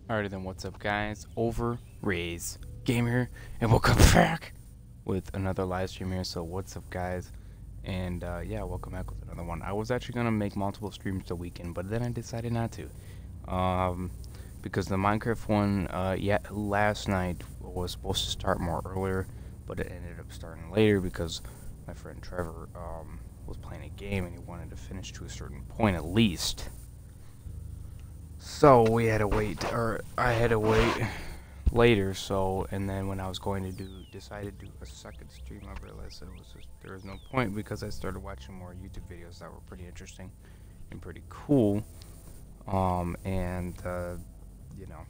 Alrighty then, what's up guys? Overraze Gamer, and welcome back with another live stream here. So what's up guys? And yeah, welcome back with another one. I was actually gonna make multiple streams the weekend, but then I decided not to. Because the Minecraft one, last night was supposed to start more earlier, but it ended up starting later because my friend Trevor was playing a game and he wanted to finish to a certain point at least. So we had to wait, or I had to wait later. So, and then when I was going to decide to do a second stream, I realized there was no point because I started watching more YouTube videos that were pretty interesting and pretty cool. You know,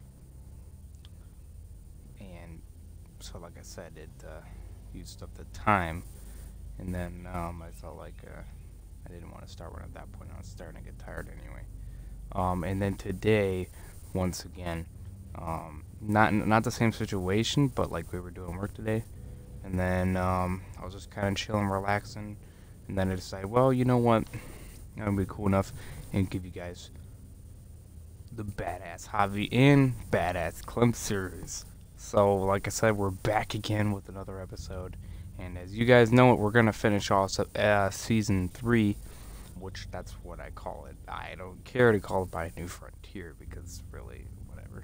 and so like I said, it used up the time, and then I felt like I didn't want to start one at that point. I was starting to get tired anyway. And then today, once again, not the same situation, but like we were doing work today, and then I was just kind of chilling, relaxing, and then I decided, well, you know what, I'm gonna be cool enough and give you guys the Badass Javi and Badass Clem series. So, like I said, we're back again with another episode, and as you guys know, we're gonna finish off season 3. Which that's what I call it. I don't care to call it by New Frontier because really, whatever.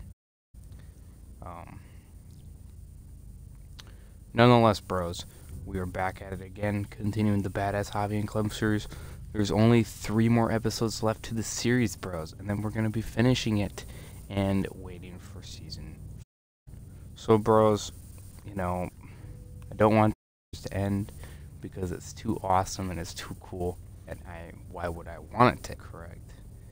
Nonetheless, bros, we are back at it again, continuing the Badass Javi and Clem series. There's only 3 more episodes left to the series, bros, and then we're gonna be finishing it and waiting for season 4. So, bros, you know, I don't want this to end because it's too awesome and it's too cool. And why would I want it to correct?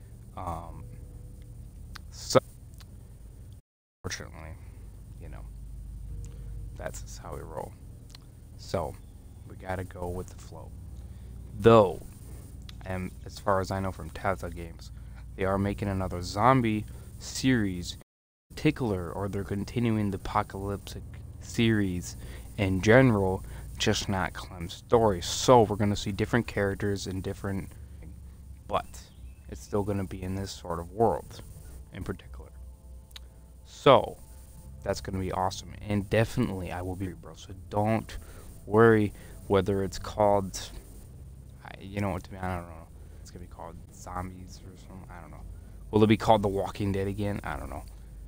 So, fortunately, you know, that's just how we roll. So, we gotta go with the flow. Though, and as far as I know from Telltale Games, they are making another zombie series in particular, or they're continuing the apocalyptic series in general, just not Clem's story. So we're going to see different characters and different, but it's still going to be in this sort of world in particular. So that's going to be awesome, and definitely I will be, bro. So don't worry whether it's called, you know what, to me, I don't know. It's going to be called Zombies or something. I don't know. Will it be called The Walking Dead again? I don't know.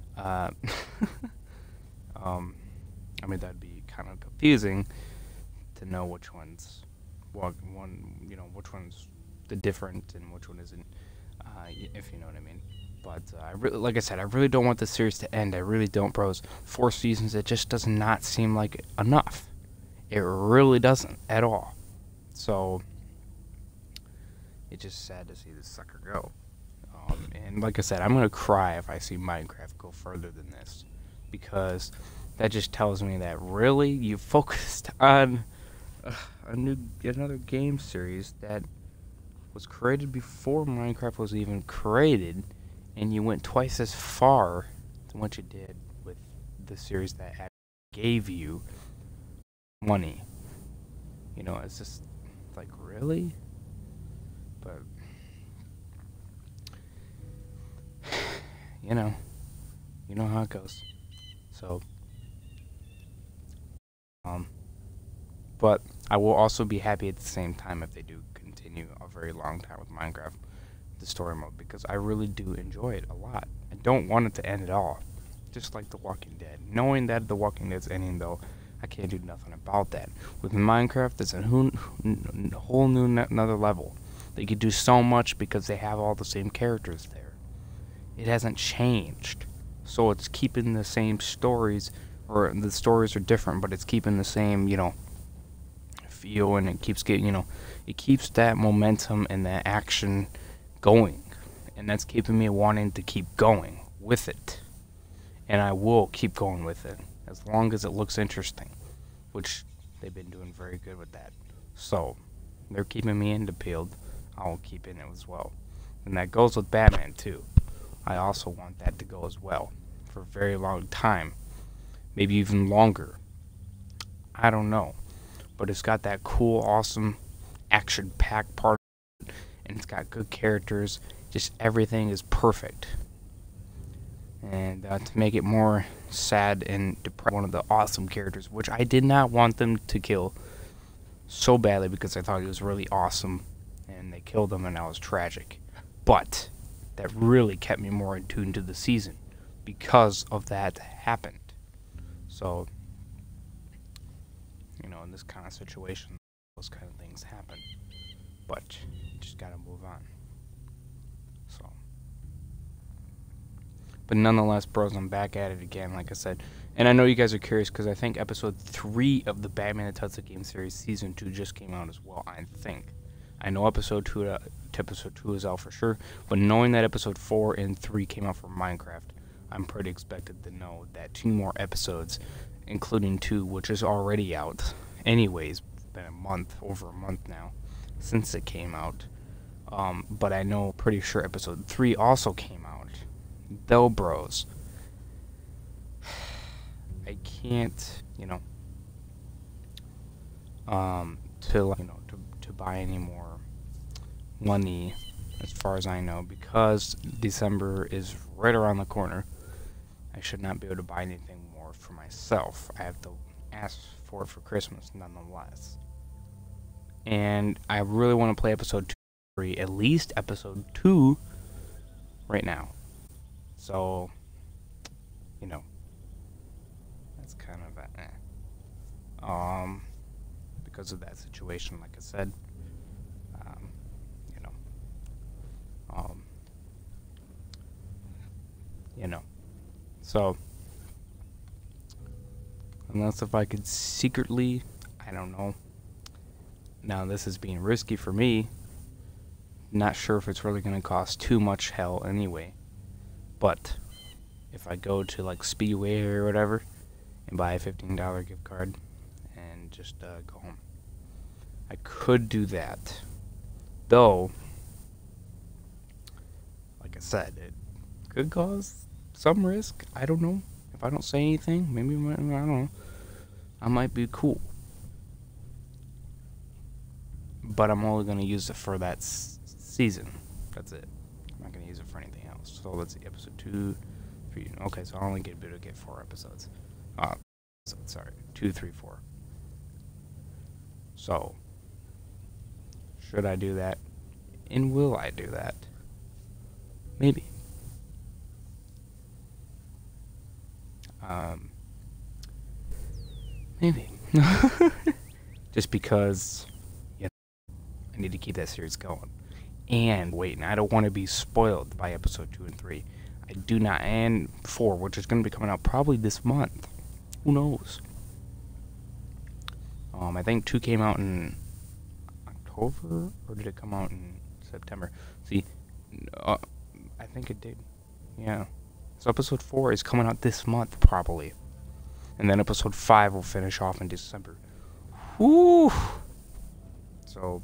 I mean, that'd be kind of confusing to know which one's which one's the different and which one isn't, if you know what I mean. But I really, like I said, I really don't want the series to end. I really don't, bros. 4 seasons, it just does not seem like enough. It really doesn't at all. So it's just sad to see this sucker go. And like I said, I'm gonna cry if I see Minecraft go further than this, because that just tells me that really you focused on another game series that was created before Minecraft was even created, and you went twice as far than what you did with the series that gave you money. You know, it's just like, really? But you know how it goes. So but I will also be happy at the same time if they do continue a very long time with Minecraft, the story mode, because I really do enjoy it a lot. I don't want it to end at all, just like The Walking Dead. Knowing that The Walking Dead's ending, though, I can't do nothing about that. With Minecraft, it's a whole new another level. They could do so much because they have all the same characters there. It hasn't changed, so it's keeping the same stories, or the stories are different, but it's keeping the same, you know, feel, and it keeps getting, you know, it keeps that momentum and that action going, and that's keeping me wanting to keep going with it, and I will keep going with it as long as it looks interesting, which they've been doing very good with that. So they're keeping me peeled. I'll keep in it as well, and that goes with Batman too. I also want that to go as well for a very long time, maybe even longer. I don't know. But it's got that cool, awesome, action-packed part, and it's got good characters. Just everything is perfect. And to make it more sad and depressing, one of the awesome characters, which I did not want them to kill so badly because I thought he was really awesome, and they killed him, and that was tragic. But that really kept me more in tune to the season because of that happened. So, you know, in this kind of situation, those kind of things happen. But you just gotta move on. So, but nonetheless, bros, I'm back at it again, like I said. And I know you guys are curious because I think episode 3 of the Batman the Telltale Game series season 2 just came out as well, I think. I know episode 2 is out for sure, but knowing that episode 4 and 3 came out for Minecraft, I'm pretty expected to know that 2 more episodes, including 2, which is already out. Anyways, been over a month now, since it came out. But I know, pretty sure episode 3 also came out. Though, bros, I can't, to buy any more money, as far as I know, because December is right around the corner. I should not be able to buy anything more for myself. I have to ask for it for Christmas, nonetheless. And I really want to play episode 2, 3, at least episode 2, right now. So, that's kind of because of that situation, like I said, you know, um, so, unless if I could secretly, I don't know, now this is being risky for me, not sure if it's really going to cost too much hell anyway, but if I go to like Speedway or whatever and buy a $15 gift card and just go home, I could do that. Though, like I said, it could cause some risk. I don't know. If I don't say anything, maybe, I don't know, I might be cool. But I'm only going to use it for that season. That's it. I'm not going to use it for anything else. So let's see, episode 2, 3. Okay, so I only get 4 episodes. Sorry, 2, 3, 4. So, should I do that? And will I do that? Maybe. Maybe. Just because I need to keep that series going. And wait, I don't want to be spoiled by episode 2 and 3. I do not, and 4, which is going to be coming out probably this month. Who knows? I think 2 came out in October, or did it come out in September? See, I think it did. Yeah. So episode 4 is coming out this month, probably. And then episode 5 will finish off in December. Whew! So,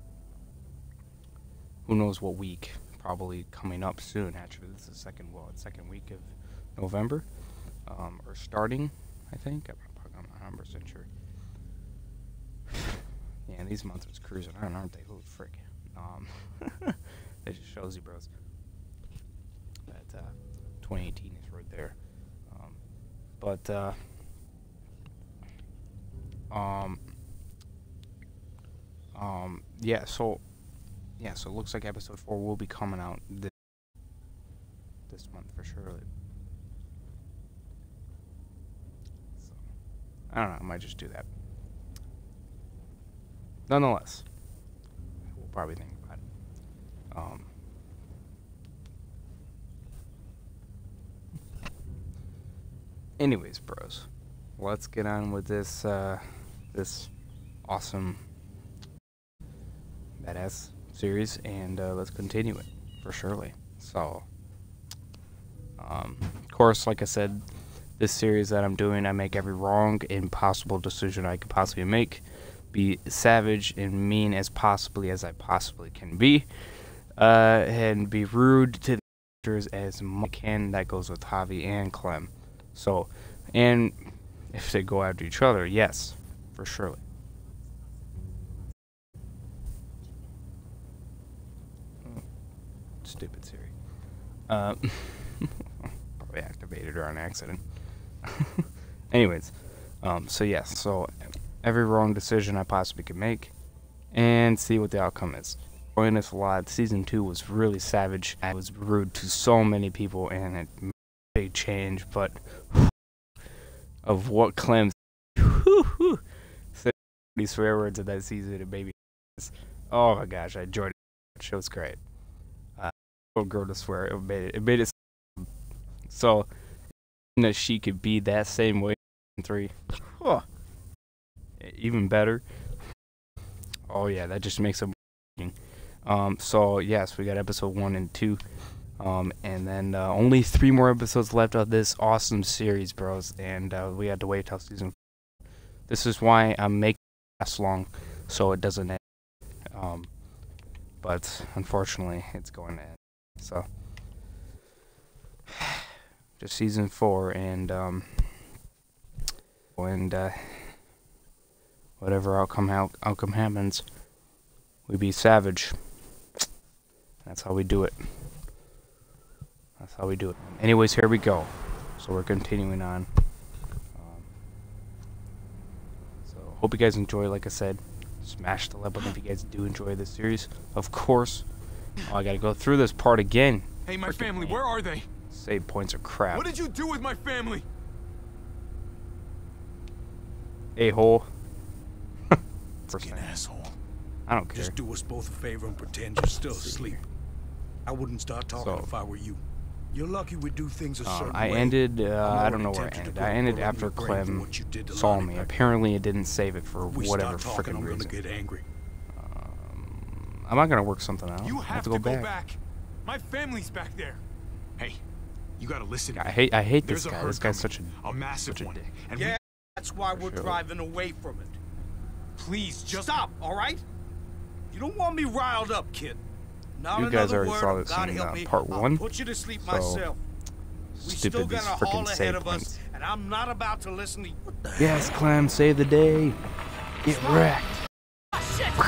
who knows what week? Probably coming up soon. Actually, this is the second week of November, or starting, I think. I'm not 100% sure. Yeah, these months are cruising on, aren't they? Holy frick! That just shows you, bros, that 2018 is right there. Yeah, so it looks like episode 4 will be coming out this month for sure. So, I don't know, I might just do that. Nonetheless, we'll probably think about it. Anyways, bros, let's get on with this this awesome badass series, and let's continue it for surely. So, of course, like I said, this series that I'm doing, I make every wrong and possible decision I could possibly make, be savage and mean as I possibly can be, and be rude to the characters as much as I can. That goes with Javi and Clem. So, and if they go after each other, yes, for surely. Stupid Siri. Probably probably activated her on accident. Anyways, so yes, so every wrong decision I possibly could make, and see what the outcome is. Enjoying this a lot. Season 2 was really savage. I was rude to so many people, and it made a big change, but of what Clem said these swear words of that season, it made me, oh my gosh, I enjoyed it. It was great. Little girl to swear, it made it so that she could be that same way in 3. Oh, even better. Oh yeah, that just makes it. So yes, we got episode 1 and 2, and then only 3 more episodes left of this awesome series, bros. And we had to wait till season 4. This is why I'm making it last long, so it doesn't end. But unfortunately, it's going to end. So just season 4, and whatever outcome happens, we be savage. That's how we do it. That's how we do it. Anyways, here we go. So we're continuing on. So hope you guys enjoy. Like I said, smash the like button if you guys do enjoy this series. Of course. Oh, I gotta go through this part again. Hey, my family, where are they? Save points are crap. What did you do with my family? A-hole. Fucking asshole. I don't care. Just do us both a favor and pretend you're still asleep. I wouldn't start talking if I were you. You're lucky we do things a certain I way. ended, I don't know where I ended. I ended after Clem saw me. Apparently it didn't save it for whatever freaking reason. I'm gonna get angry. I'm not gonna work something out. You I have to go back. My family's back there. Hey, you gotta listen. I hate this guy. This guy's such a massive one. dick. And yeah, that's why we're driving away from it. Please, just stop, all right? You don't want me riled up, kid. Not you guys already word, saw this God in me, part 1. I'll put you to sleep myself. We still got a haul ahead of us, and I'm not about to listen to you. Yes, Clem, save the day. Get wrecked. Oh, shit!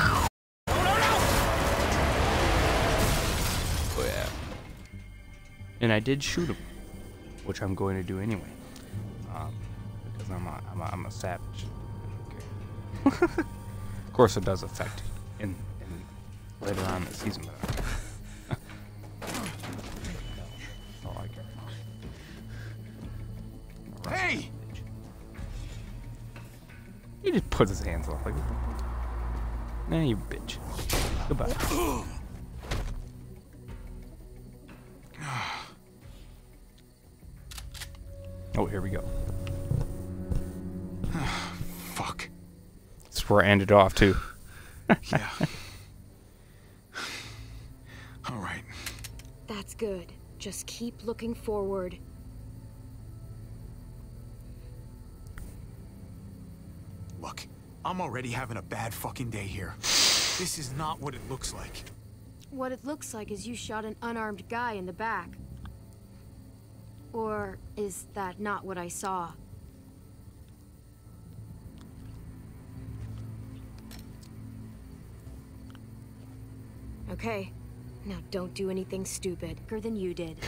Oh yeah. And I did shoot him, which I'm going to do anyway, because I'm a savage. Okay. Of course, it does affect in later on in the season, but oh, I get. Hey! He just puts his hands off like, nah, you bitch. Goodbye. Oh, here we go. Fuck. That's where I ended off, too. Yeah. All right. That's good. Just keep looking forward. Look, I'm already having a bad fucking day here. This is not what it looks like. What it looks like is you shot an unarmed guy in the back. Or is that not what I saw? Okay. Now don't do anything stupid. Quicker than you did.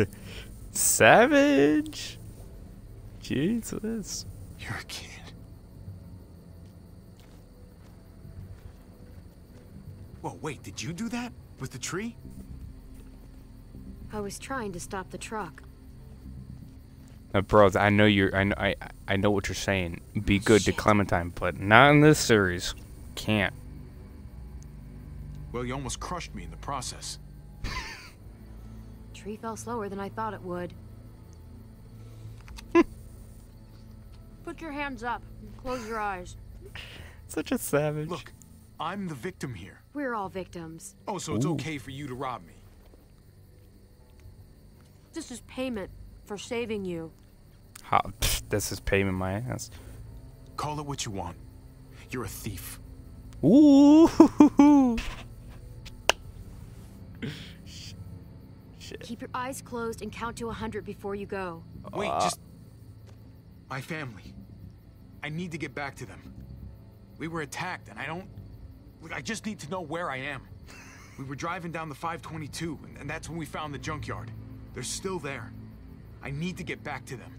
Savage. Jesus. You're a kid. Whoa, wait, did you do that? With the tree? I was trying to stop the truck. Bros, I know I know what you're saying. Be good to Clementine, but not in this series. Can't. Well, you almost crushed me in the process. Tree fell slower than I thought it would. Put your hands up and close your eyes. Such a savage. Look, I'm the victim here. We're all victims. Oh, so it's okay for you to rob me? This is payment for saving you. How, this is payment my ass. Call it what you want. You're a thief. Ooh. Shit. Keep your eyes closed and count to 100 before you go. Wait, just... My family. I need to get back to them. We were attacked, and I just need to know where I am. We were driving down the 522, and that's when we found the junkyard. They're still there. I need to get back to them.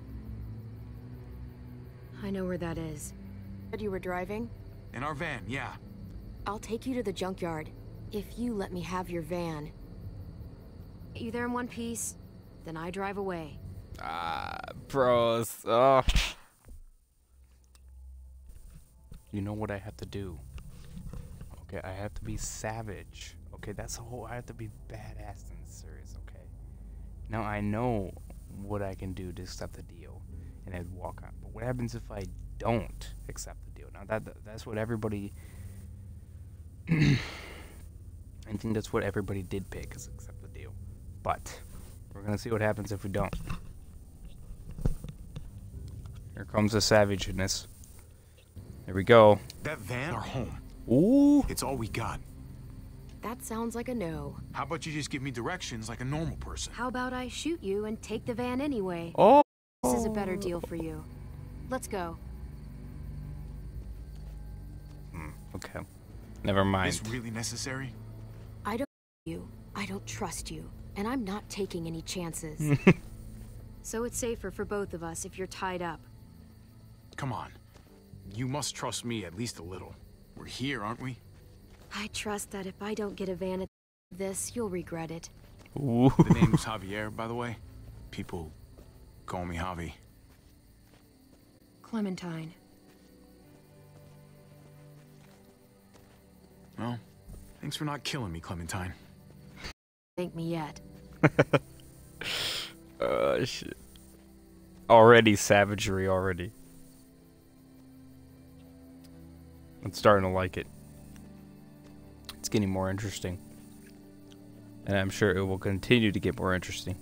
I know where that is. Said you were driving? In our van, yeah. I'll take you to the junkyard, if you let me have your van. Get you there in one piece, then I drive away. Bros. Oh. You know what I have to do? Okay, I have to be savage. Okay, that's the whole. I have to be badass and serious. Okay. Now I know what I can do to accept the deal, and I'd walk on. But what happens if I don't accept the deal? Now that's what everybody. I think that's what everybody did pick, is accept the deal. But we're gonna see what happens if we don't. Here comes the savageness. There we go. That van, our home. Ooh. It's all we got. That sounds like a no. How about you just give me directions like a normal person? How about I shoot you and take the van anyway? Oh. This is a better deal for you. Let's go. Okay. Never mind. Is this really necessary? I don't you. I don't trust you. And I'm not taking any chances. So it's safer for both of us if you're tied up. Come on. You must trust me at least a little. We're here, aren't we? I trust that if I don't get a van at this, you'll regret it. Ooh. The name's Javier, by the way. People call me Javi. Clementine. Well, thanks for not killing me, Clementine. Thank me yet. Shit. Already savagery already. I'm starting to like it. It's getting more interesting. And I'm sure it will continue to get more interesting.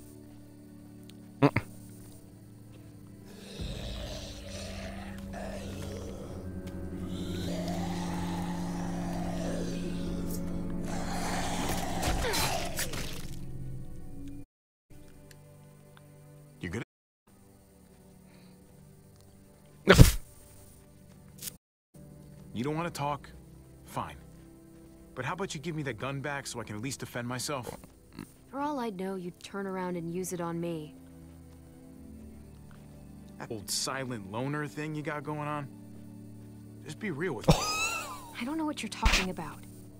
You good? You don't want to talk? Fine. But how about you give me that gun back so I can at least defend myself? For all I'd know, you'd turn around and use it on me. That old silent loner thing you got going on? Just be real with me. I don't know what you're talking about.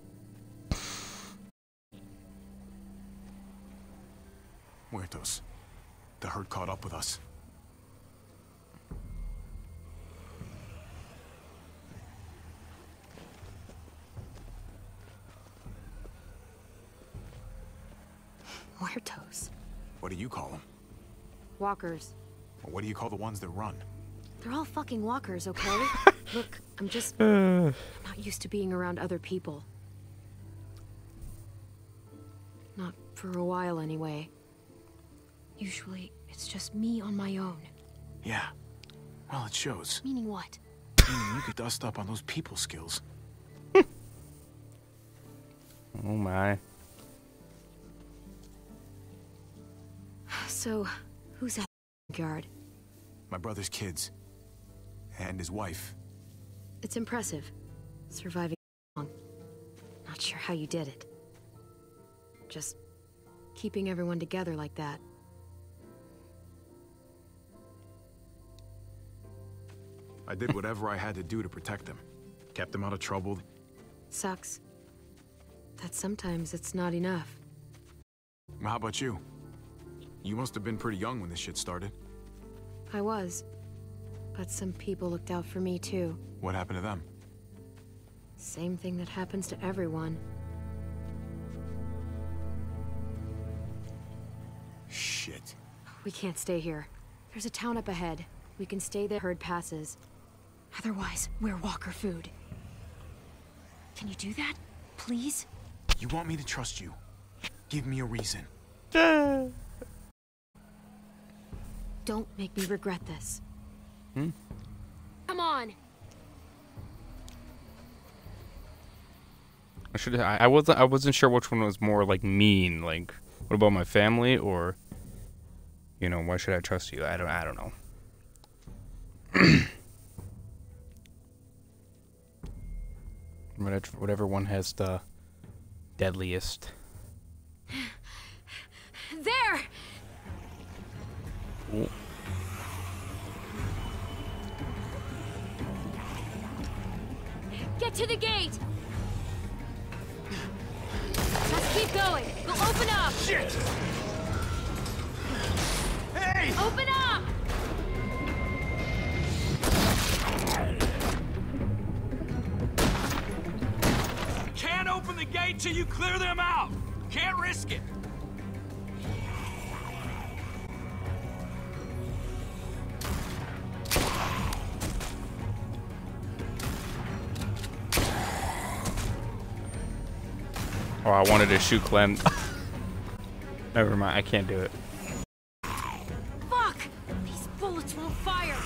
Muertos. The herd caught up with us. Muertos. What do you call them? Walkers. Or what do you call the ones that run? They're all fucking walkers, okay? Look, I'm not used to being around other people. Not for a while, anyway. Usually, it's just me on my own. Yeah. Well, it shows. Meaning what? Meaning you could dust up on those people skills. Oh my. So, who's at the yard? My brother's kids. And his wife. It's impressive. Surviving long. Not sure how you did it. Just keeping everyone together like that. I did whatever I had to do to protect them. Kept them out of trouble. Sucks. That sometimes it's not enough. Well, how about you? You must have been pretty young when this shit started. I was. But some people looked out for me too. What happened to them? Same thing that happens to everyone. Shit. We can't stay here. There's a town up ahead. We can stay there herd passes. Otherwise, we're walker food. Can you do that? Please? You want me to trust you? Give me a reason. Don't make me regret this. Hmm? Come on! I wasn't sure which one was more like mean. Like, what about my family, or, you know, why should I trust you? I don't know. Whatever one has the deadliest. There! me! Open up! Can't open the gate till you clear them out. Can't risk it. Oh, I wanted to shoot Clem. Never mind, I can't do it. Fuck! These bullets won't fire.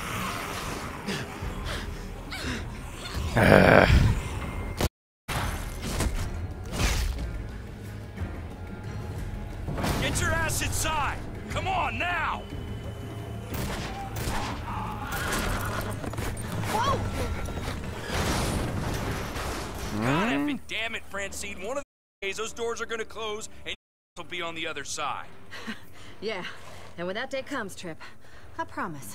Get your ass inside. Come on now. Whoa! God effing damn it, Francine. One of the days those doors are gonna close and will be on the other side. Yeah, and when that day comes, Trip, I promise.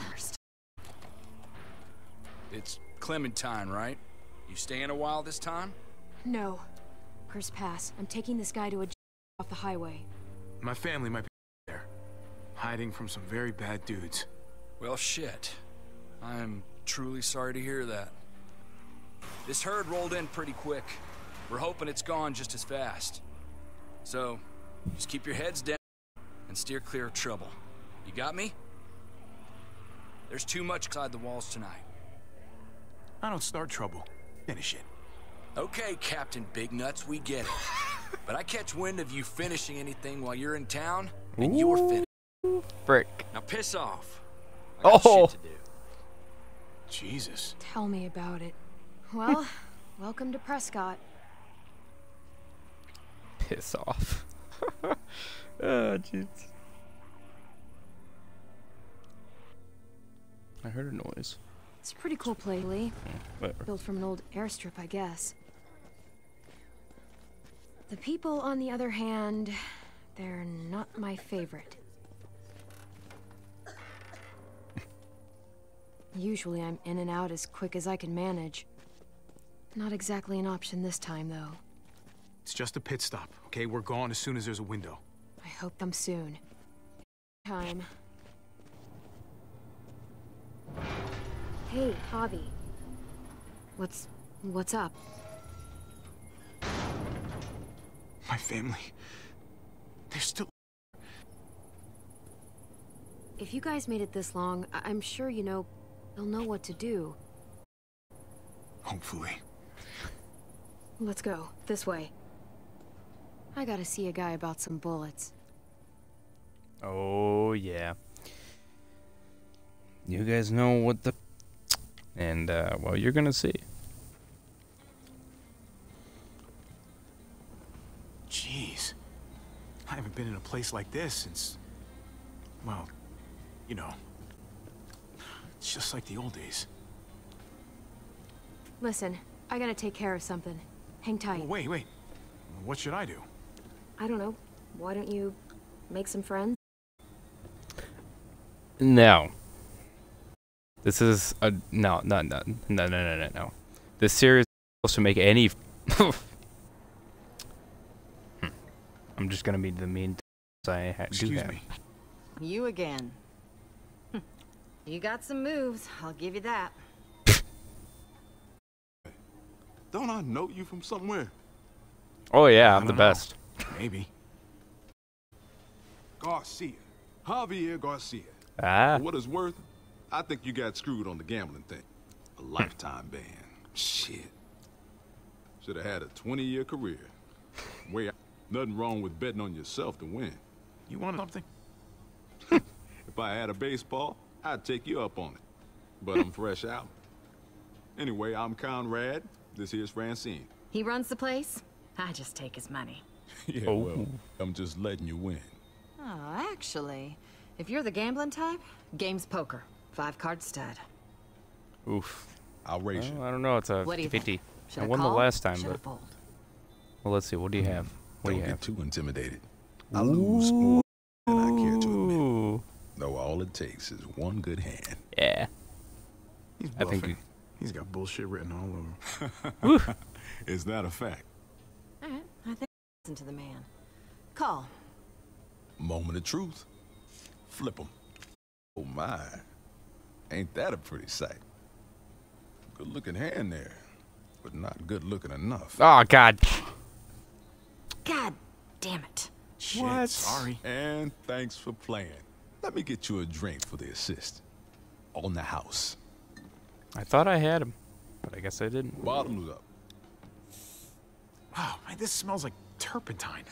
It's Clementine, right? You staying a while this time? No. First pass. I'm taking this guy to a off the highway. My family might be there, hiding from some very bad dudes. Well, shit. I'm truly sorry to hear that. This herd rolled in pretty quick. We're hoping it's gone just as fast. So, just keep your heads down and steer clear of trouble. You got me? There's too much inside the walls tonight. I don't start trouble. Finish it. Okay, Captain Big Nuts, we get it. But I catch wind of you finishing anything while you're in town, and you're finished. Frick. Now piss off. I got Oh. shit to do. Jesus. Tell me about it. Well, welcome to Prescott. Piss off. Oh, jeez. I heard a noise. It's a pretty cool place, Lee. Whatever. Built from an old airstrip, I guess. The people, on the other hand, they're not my favorite. Usually I'm in and out as quick as I can manage. Not exactly an option this time, though. It's just a pit stop, okay? We're gone as soon as there's a window. I hope them soon. Time. Hey, Javi. What's up? My family. They're still... If you guys made it this long, I'm sure you know they'll know what to do. Hopefully. Let's go. This way. I gotta see a guy about some bullets. Oh, yeah. You guys know what the... And, well, you're gonna see. Jeez. I haven't been in a place like this since... Well, you know. It's just like the old days. Listen, I gotta take care of something. Hang tight. Well, wait. What should I do? I don't know. Why don't you make some friends? No. This is a... No. This series is supposed to make any... I'm just gonna be the mean... I do Excuse have. me. You again. You got some moves, I'll give you that. Don't I know you from somewhere? Oh, yeah, I'm I the don't know. best. Maybe. Garcia. Javier Garcia. Ah. For what it's worth, I think you got screwed on the gambling thing. A lifetime ban. Shit. Should have had a 20-year career. Nothing wrong with betting on yourself to win. You want something? If I had a baseball, I'd take you up on it. But I'm fresh out. Anyway, I'm Conrad. This here's Francine. He runs the place, I just take his money. Yeah, Oh. well, I'm just letting you win. Oh, actually, if you're the gambling type, game's poker. 5-card stud. Oof. I'll race you. Well, I don't know. It's a What do you 50. think? Should I won the call? last time, Should I but... fold? Well, let's see. What do you have? What do Don't you have? get too intimidated. I lose more than I care to admit. Ooh. Though all it takes is one good hand. Yeah. He's I bluffing. think you... He's got bullshit written all over. Is that a fact? All right, I think listen to the man. Call. Moment of truth. Flip 'em. Oh my, ain't that a pretty sight? Good looking hand there, but not good looking enough. Oh, God. God damn it. Shit, What? sorry. And thanks for playing. Let me get you a drink for the assist. On the house. I thought I had him, but I guess I didn't. Bottoms up. Wow, man, this smells like turpentine.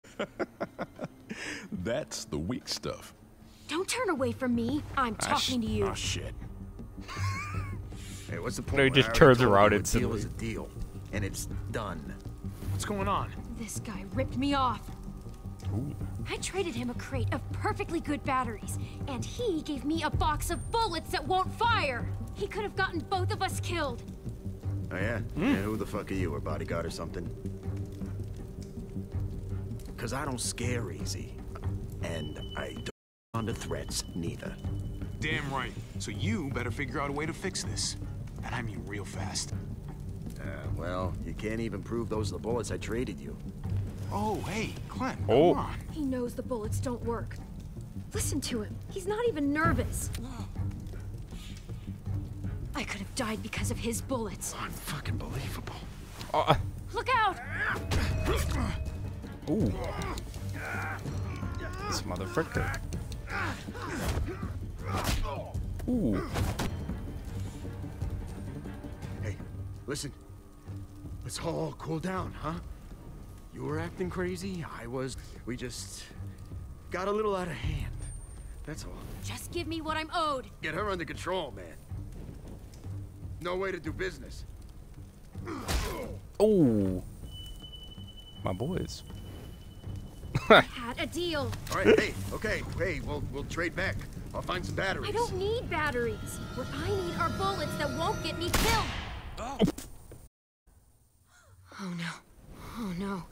That's the weak stuff. Don't turn away from me. I'm talking to you. Oh, shit. Hey, what's the point? No, he when just I already turns told around you instantly. A deal is a deal, and it's done. What's going on? This guy ripped me off. I traded him a crate of perfectly good batteries, and he gave me a box of bullets that won't fire. He could have gotten both of us killed. Oh yeah? Yeah, who the fuck are you, a bodyguard or something? Cause I don't scare easy, and I don't under threats neither. Damn right. So you better figure out a way to fix this. And I mean real fast. Well, you can't even prove those are the bullets I traded you. Oh, hey, Clem, Oh. come on. He knows the bullets don't work. Listen to him. He's not even nervous. I could have died because of his bullets. Unfucking believable. Oh, Look out! ooh. This motherfucker. Ooh. Hey, listen. Let's all cool down, huh? You were acting crazy, I was. We just got a little out of hand. That's all. Just give me what I'm owed. Get her under control, man. No way to do business. Oh. My boys. Had a deal. All right, hey, okay, hey, we'll trade back. I'll find some batteries. I don't need batteries. What I need are bullets that won't get me killed. Oh no. Oh no.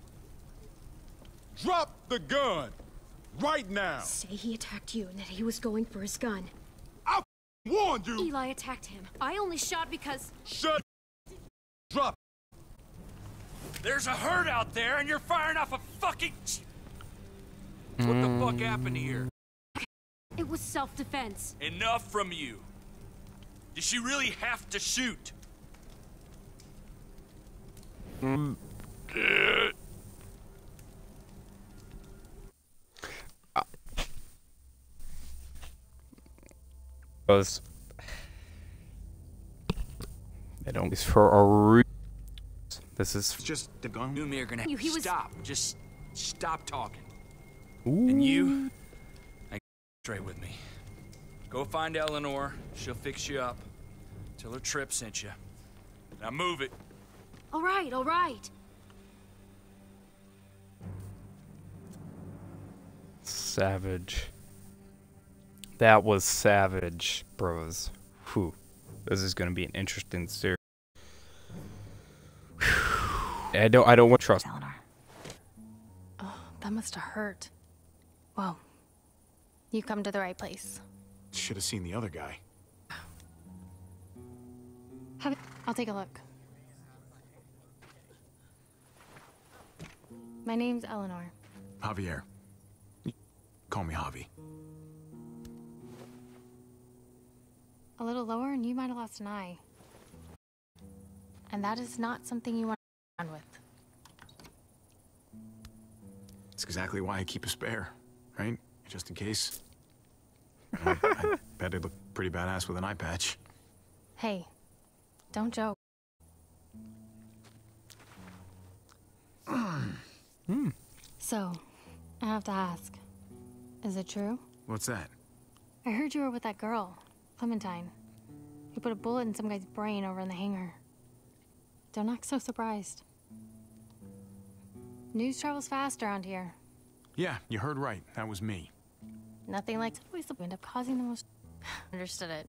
Drop the gun! Right now! Say he attacked you and that he was going for his gun. I warned you! Eli attacked him. I only shot because... Shut. Drop. There's a herd out there, and you're firing off a fucking... What the fuck happened here? It was self-defense. Enough from you. Does she really have to shoot? Because they don't. It's for a reason. This is. It's just the gun. You and me are gonna He was- stop. Just stop talking. Ooh. And you, straight with me. Go find Eleanor. She'll fix you up. Tell her Trip sent you. Now move it. All right, all right. Savage. That was savage, bros. Whew. This is gonna be an interesting series. I don't want to trust. Eleanor. Oh, that must have hurt. Well, you come to the right place. Should have seen the other guy. I'll take a look. My name's Eleanor. Javier. Call me Javi. A little lower and you might have lost an eye. And that is not something you want to run with. It's exactly why I keep a spare, right? Just in case. I bet it look pretty badass with an eye patch. Hey, don't joke. So, I have to ask, is it true? What's that? I heard you were with that girl, Clementine. You put a bullet in some guy's brain over in the hangar. Don't act so surprised. News travels fast around here. Yeah, you heard right. That was me. Nothing like always the end up causing the most. Understood it.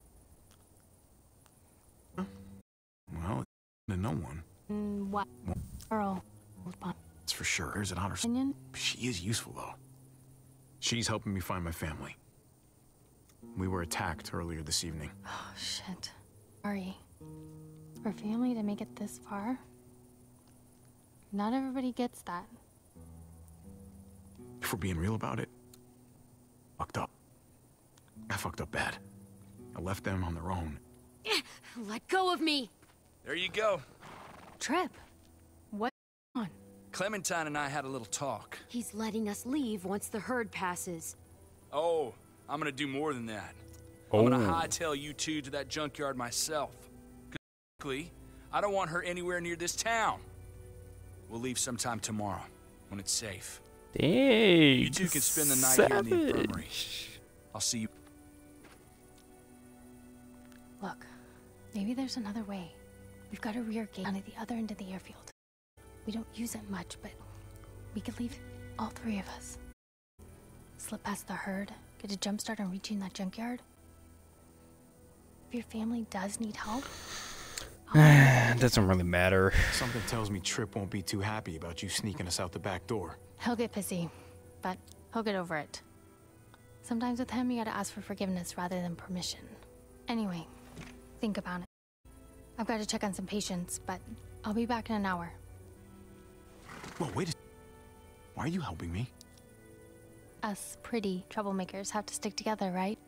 Well, to no one. What? Girl. It's for sure. There's an honor. Opinion? She is useful, though. She's helping me find my family. We were attacked earlier this evening. Oh, shit. Sorry. For family to make it this far? Not everybody gets that. If we're being real about it, fucked up. I fucked up bad. I left them on their own. Let go of me! There you go. Trip. What on? Clementine and I had a little talk. He's letting us leave once the herd passes. Oh, I'm gonna do more than that. I'm gonna hightail you two to that junkyard myself. 'Cause I don't want her anywhere near this town. We'll leave sometime tomorrow, when it's safe. Dang, You two can spend the night here in the infirmary. I'll see you. Look, maybe there's another way. We've got a rear gate on at the other end of the airfield. We don't use it much, but we could leave all three of us. Slip past the herd, get a jump start on reaching that junkyard. If your family does need help, it doesn't really matter. Something tells me Tripp won't be too happy about you sneaking us out the back door. he'll get pissy, but he'll get over it. Sometimes with him, you gotta ask for forgiveness rather than permission. Anyway, think about it. I've got to check on some patients, but I'll be back in an hour. Whoa, wait a... Why are you helping me? Us pretty troublemakers have to stick together, right?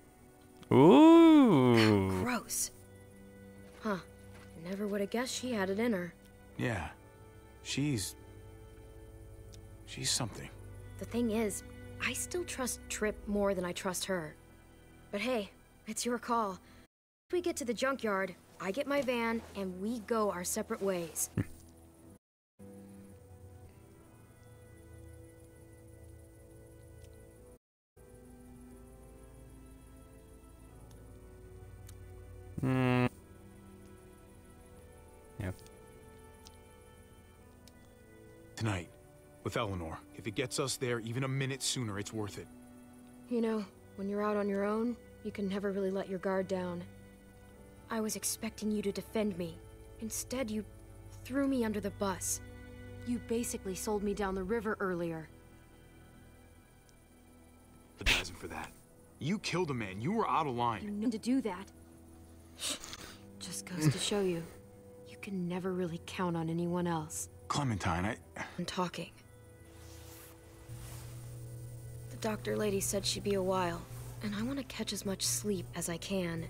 Ooh. Gross. Huh. Never would have guessed she had it in her. Yeah. She's something. The thing is, I still trust Tripp more than I trust her. But hey, it's your call. If we get to the junkyard, I get my van, and we go our separate ways. Yeah. Tonight, with Eleanor. If it gets us there even a minute sooner, it's worth it. You know, when you're out on your own, you can never really let your guard down. I was expecting you to defend me. Instead, you threw me under the bus. You basically sold me down the river earlier. Apologizing for that. You killed a man. You were out of line. You need to do that. Just goes to show you, you can never really count on anyone else. Clementine, I'm talking. The doctor lady said she'd be a while, and I want to catch as much sleep as I can.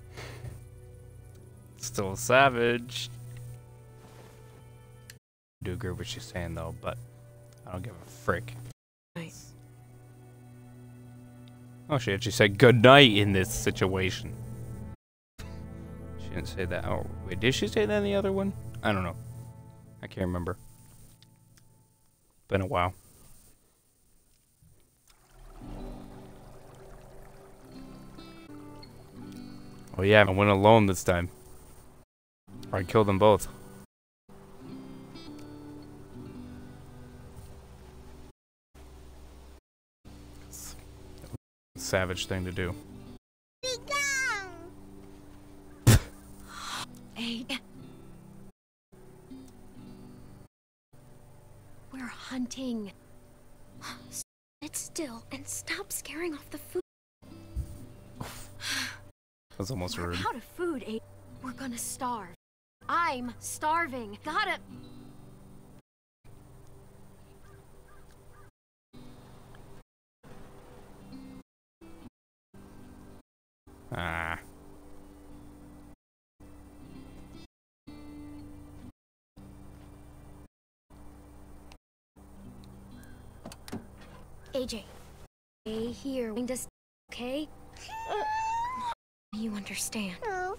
Still savage. I do agree with what she's saying though, but I don't give a frick. Right. Oh, she actually said good night in this situation. She didn't say that. Oh, wait, did she say that in the other one? I don't know. I can't remember. Been a while. Oh yeah, I went alone this time. Or I killed them both. Savage thing to do. Hey. We're hunting. Sit still and stop scaring off the food. That's almost rude. We're out of food, Aiden. We're gonna starve. I'm starving. Gotta... Ah. AJ, stay here. Just okay? You understand? No.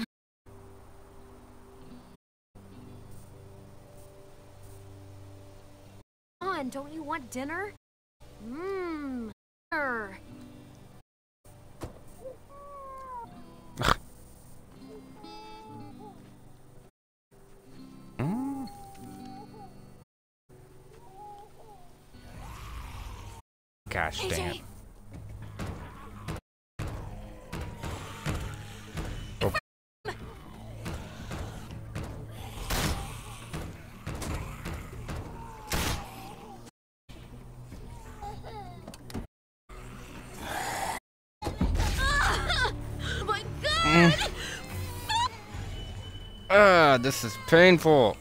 Come on, don't you want dinner? Dinner. Gosh damn. Oh. My God! Ah, this is painful.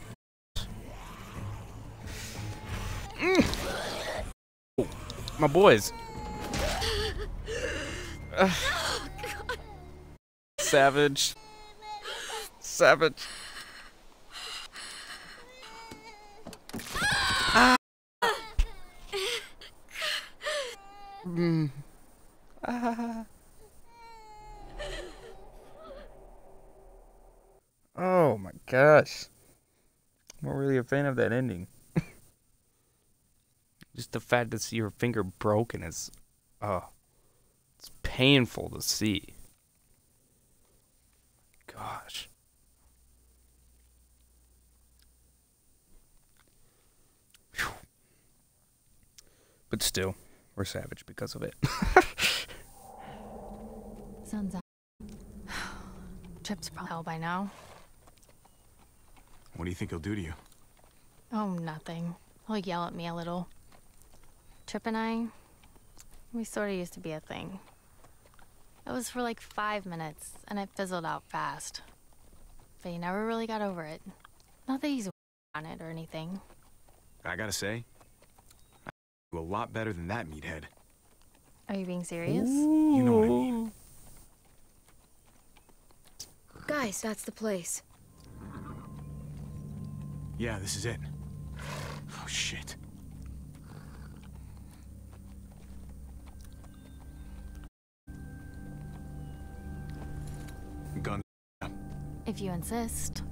My boys. Savage. Savage. Ah. Ah. Oh my gosh. I'm not really a fan of that ending. Just the fact to see her finger broken is, it's painful to see. Gosh. Whew. But still, we're savage because of it. Sun's out. Trip's probably hell by now. What do you think he'll do to you? Oh, nothing. He'll yell at me a little. Trip and I, we sort of used to be a thing. It was for like 5 minutes, and it fizzled out fast. But he never really got over it. Not that he's on it or anything. I gotta say, I do a lot better than that meathead. Are you being serious? You know what I mean. Guys, that's the place. Yeah, this is it. Oh, shit. Gun. If you insist.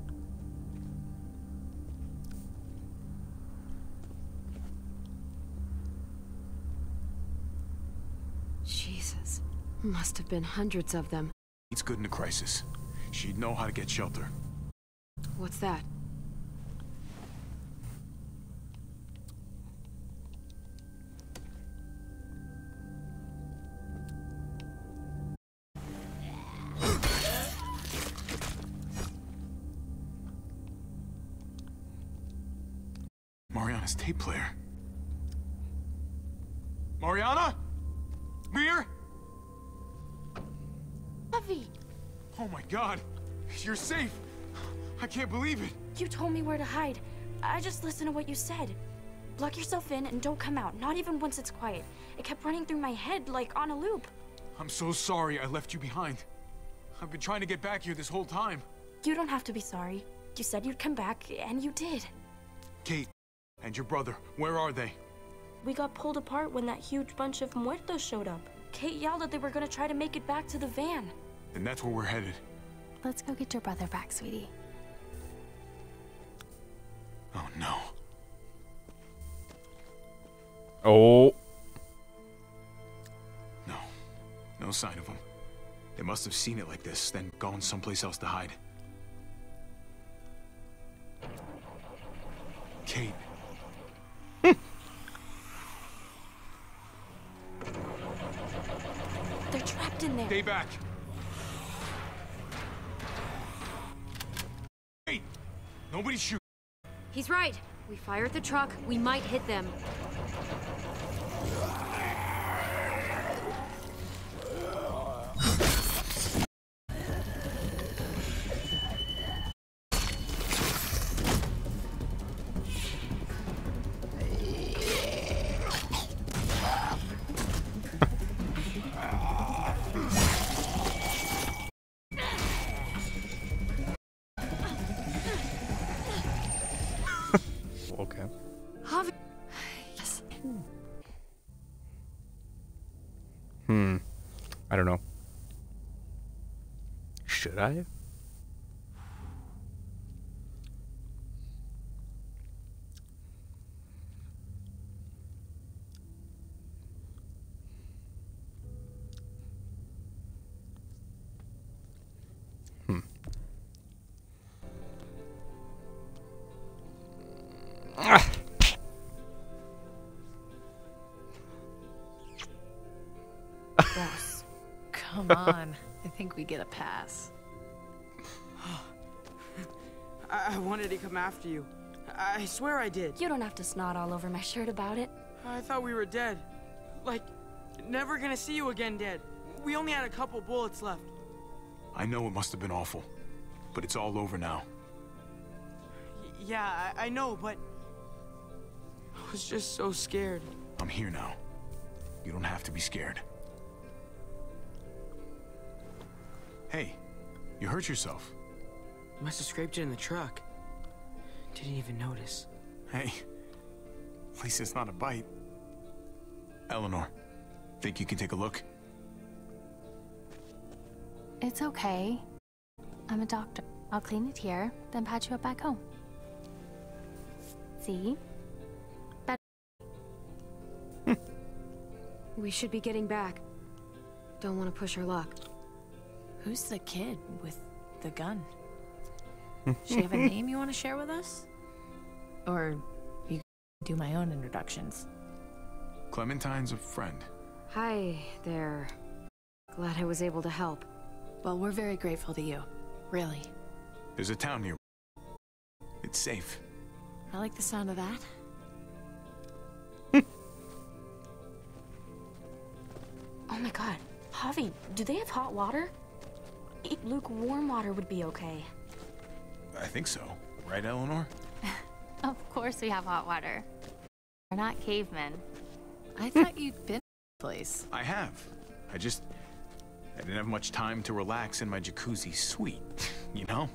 Jesus. Must have been hundreds of them. It's good in a crisis. She'd know how to get shelter. What's that? Mariana's tape player. Mariana? Mir? Avi! Oh my god. You're safe. I can't believe it. You told me where to hide. I just listened to what you said. Lock yourself in and don't come out, not even once it's quiet. It kept running through my head like on a loop. I'm so sorry I left you behind. I've been trying to get back here this whole time. You don't have to be sorry. You said you'd come back, and you did. Kate and your brother, where are they? We got pulled apart when that huge bunch of muertos showed up. Kate yelled that they were gonna try to make it back to the van. And that's where we're headed. Let's go get your brother back, sweetie. Oh no. Oh. No. No sign of them. They must have seen it like this, then gone someplace else to hide. Kate. They're trapped in there. Stay back. Wait! Nobody shoot. He's right. We fire at the truck, we might hit them. Okay. Javi. Yes. I don't know. Should I? Boss, come on. I think we get a pass. I wanted to come after you. I swear I did. You don't have to snot all over my shirt about it. I thought we were dead. Like, never gonna see you again dead. We only had a couple bullets left. I know it must have been awful, but it's all over now. Yeah, I know, but I was just so scared. I'm here now. You don't have to be scared. Hey, you hurt yourself. Must have scraped it in the truck. Didn't even notice. Hey, at least it's not a bite. Eleanor, think you can take a look? It's okay. I'm a doctor. I'll clean it here, then patch you up back home. See? We should be getting back. Don't want to push our luck. Who's the kid with the gun? She have a name you want to share with us? Or you do my own introductions? Clementine's a friend. Hi there. Glad I was able to help. Well, we're very grateful to you. Really. There's a town near. It's safe. I like the sound of that. Oh my god. Javi, do they have hot water? Lukewarm water would be okay. I think so. Right, Eleanor? Of course we have hot water. We're not cavemen. I thought you'd been to the place. I have. I didn't have much time to relax in my jacuzzi suite, you know?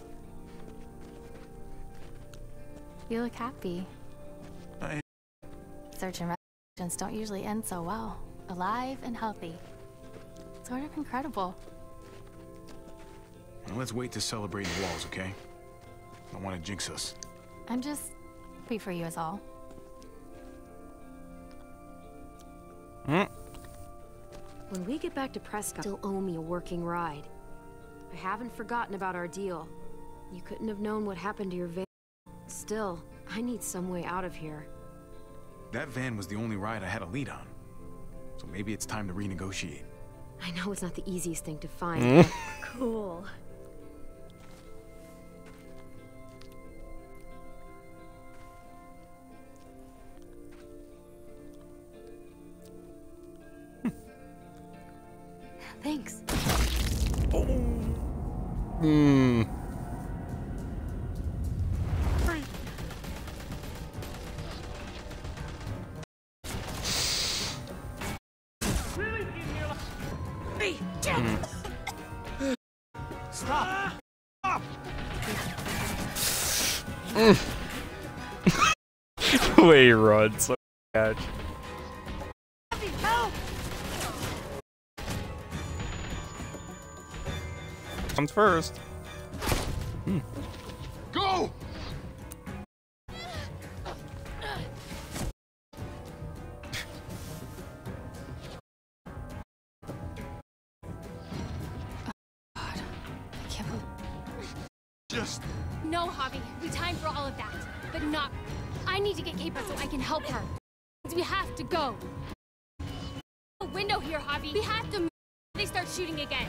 You look happy. I... Search and rescue don't usually end so well. Alive and healthy. Sort of incredible. Well, let's wait to celebrate the walls, okay? I don't want to jinx us. I'm just happy for you is all. When we get back to Prescott, you'll owe me a working ride. I haven't forgotten about our deal. You couldn't have known what happened to your van. Still, I need some way out of here. That van was the only ride I had a lead on. So maybe it's time to renegotiate. I know it's not the easiest thing to find, but cool. Thanks. Hey, Jack! Stop! Stop! The way he runs, so catch. Help! Comes first. Go! Just... No, Javi. We timed for all of that. But not... I need to get Kepa so I can help her. We have to go. A window here, Javi. We have to move. They start shooting again.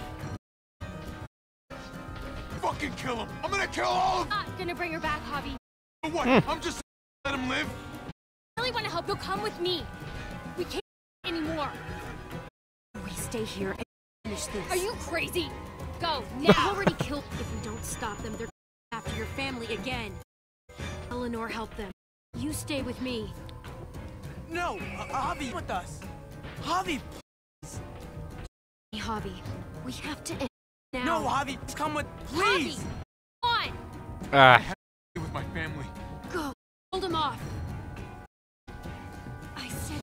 fucking kill him! I'm gonna kill all of them! Not gonna bring her back, Javi. What? I'm just let him live? I really want to help. You'll come with me. We can't anymore. We stay here and finish this. Are you crazy? Go, They've now! already killed. If we don't stop them, they're after your family again. Eleanor, help them. You stay with me. No, Javi, with us. Javi, Javi, we have to end now. no, Javi, come with, please. Javi, on! Ah. With my family. Go. Hold him off. I said.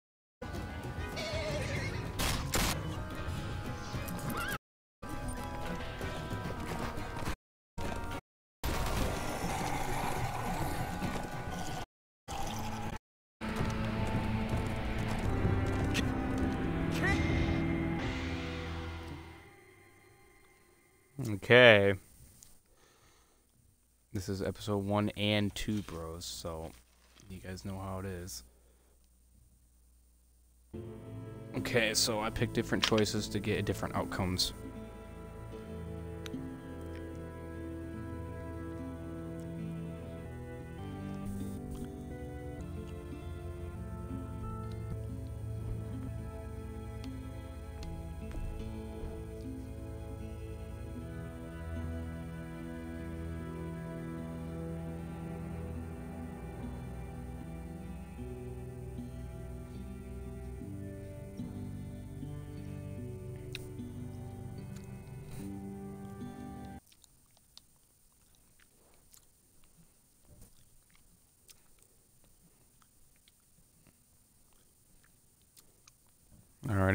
Okay. This is episode 1 and 2, bros, so you guys know how it is. Okay, so I picked different choices to get different outcomes.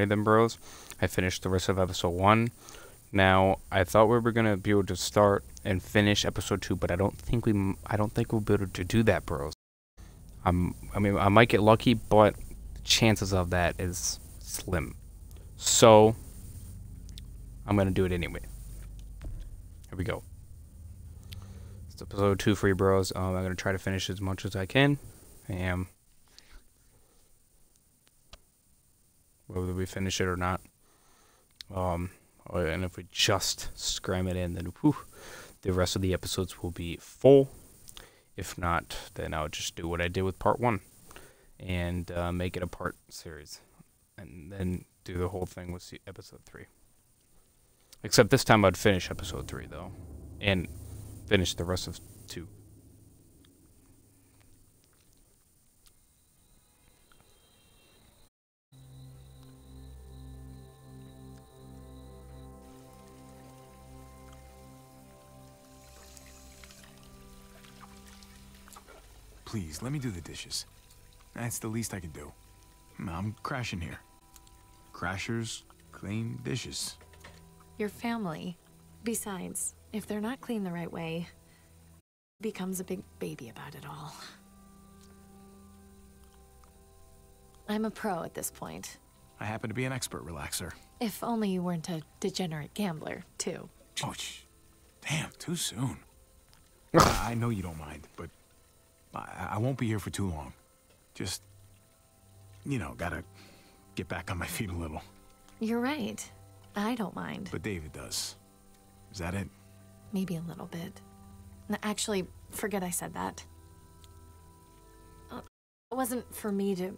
any of them, bros. I finished the rest of episode 1. Now, I thought we were gonna be able to start and finish episode 2, but I don't think we'll be able to do that, bros. I mean, I might get lucky, but the chances of that is slim. So, I'm gonna do it anyway. Here we go. It's episode 2 for you, bros. I'm gonna try to finish as much as I can. Whether we finish it or not. And if we just scram it in, then whew, the rest of the episodes will be full. If not, then I'll just do what I did with part 1 and make it a part series, and then do the whole thing with episode 3. Except this time I'd finish episode 3 though, and finish the rest of 2. Please, let me do the dishes. That's the least I can do. I'm crashing here. Crashers clean dishes. Your family. Besides, if they're not clean the right way, it becomes a big baby about it all. I'm a pro at this point. I happen to be an expert relaxer. If only you weren't a degenerate gambler, too. Ouch. Damn, too soon. I know you don't mind, but I won't be here for too long. Just, gotta get back on my feet a little. You're right. I don't mind. But David does. Is that it? Maybe a little bit. Actually, forget I said that. It wasn't for me to...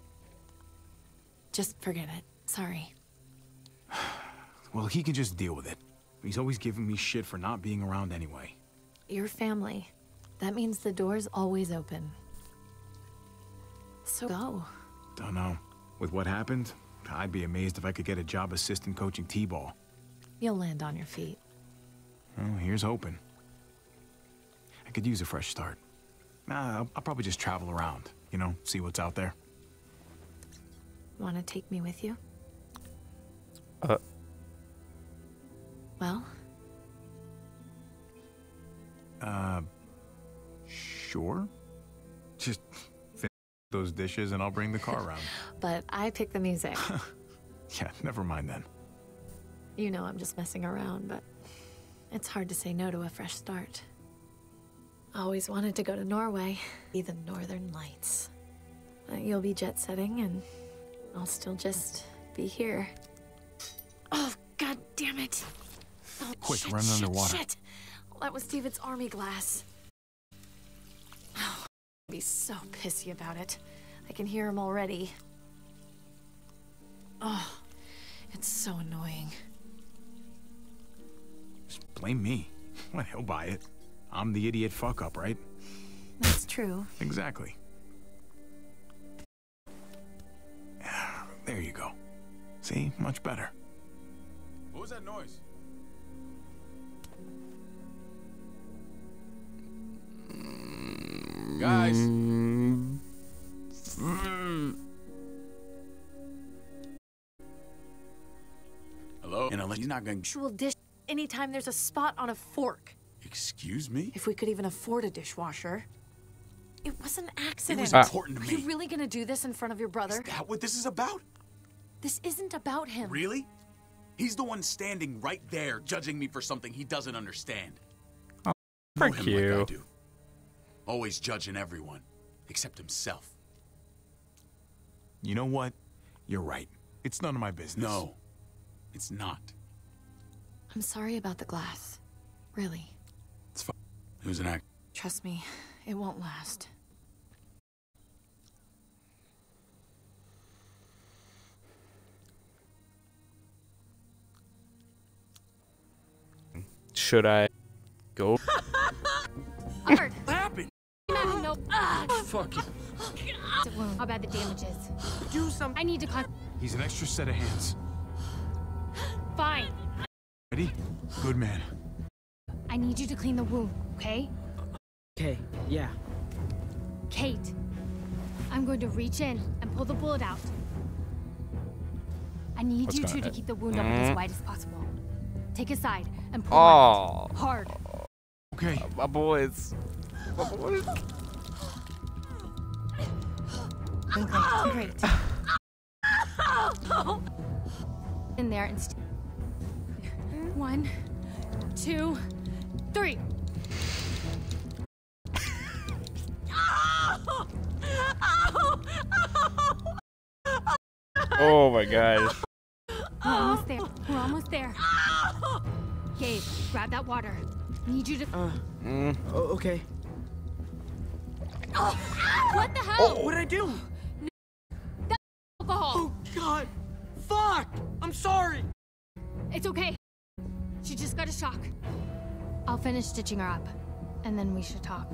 Just forget it. Sorry. Well, he can just deal with it. He's always giving me shit for not being around anyway. Your family. That means the door's always open. So go. Don't know. With what happened, I'd be amazed if I could get a job assistant coaching T-ball. You'll land on your feet. Well, here's hoping. I could use a fresh start. I'll probably just travel around, see what's out there. Want to take me with you? Well? Sure. Just finish those dishes and I'll bring the car around. But I pick the music. Yeah, never mind then. You know I'm just messing around, but it's hard to say no to a fresh start. Always wanted to go to Norway, see the Northern Lights. You'll be jet setting and I'll still just be here. Oh, god damn it. Oh, quick, shit, run underwater. Shit. That was David's army glass. Oh, I'll be so pissy about it. I can hear him already. Oh, it's so annoying. Just blame me. Well, he'll buy it. I'm the idiot fuck-up, right? That's true. Exactly. There you go. See? Much better. What was that noise? Guys. Hello? And unless he's not going to... Actual dish anytime there's a spot on a fork. Excuse me? If we could even afford a dishwasher. It was an accident. It was important to me. Are you really gonna do this in front of your brother? Is that what this is about? This isn't about him. Really? He's the one standing right there judging me for something he doesn't understand. Oh, know frick him you. like I do. Always judging everyone, except himself. You know what? You're right. It's none of my business. No, it's not. I'm sorry about the glass. Really. It's fine. It was an act. Trust me, it won't last. Should I go? Art! What happened? No. Fuck you. How bad the damage is. Do something. I need to He's an extra set of hands. Fine. Ready? Good man. I need you to clean the wound, okay? Okay, yeah. Kate, I'm going to reach in and pull the bullet out. I need What's you two gonna to hit? keep the wound open as wide as possible. Take a side and pull Oh. on it. Hard. Okay. My boys. My boys. Great. In there and 1, 2, 3. Oh my gosh. We're almost there. We're almost there. Gabe, grab that water. Need you to. Okay. What the hell? What did I do? Alcohol. Oh God! Fuck! I'm sorry. It's okay. She just got a shock. I'll finish stitching her up, and then we should talk.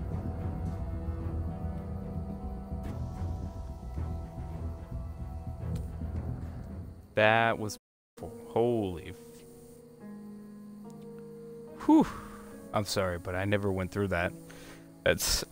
That was holy. Whew. I'm sorry, but I never went through that. That's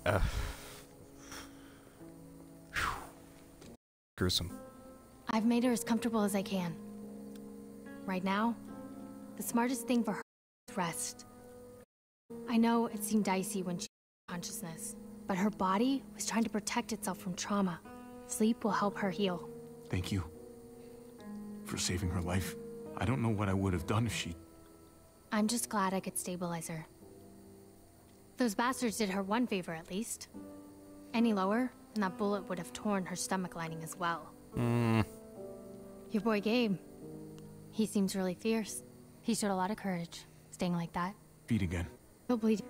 gruesome. I've made her as comfortable as I can. Right now, the smartest thing for her is rest. I know it seemed dicey when she had consciousness, but her body was trying to protect itself from trauma. Sleep will help her heal. Thank you for saving her life. I don't know what I would have done if she... I'm just glad I could stabilize her. Those bastards did her one favor at least. Any lower, and that bullet would have torn her stomach lining as well. Your boy Gabe. He seems really fierce. He showed a lot of courage, staying like that. Feet again. He'll bleed.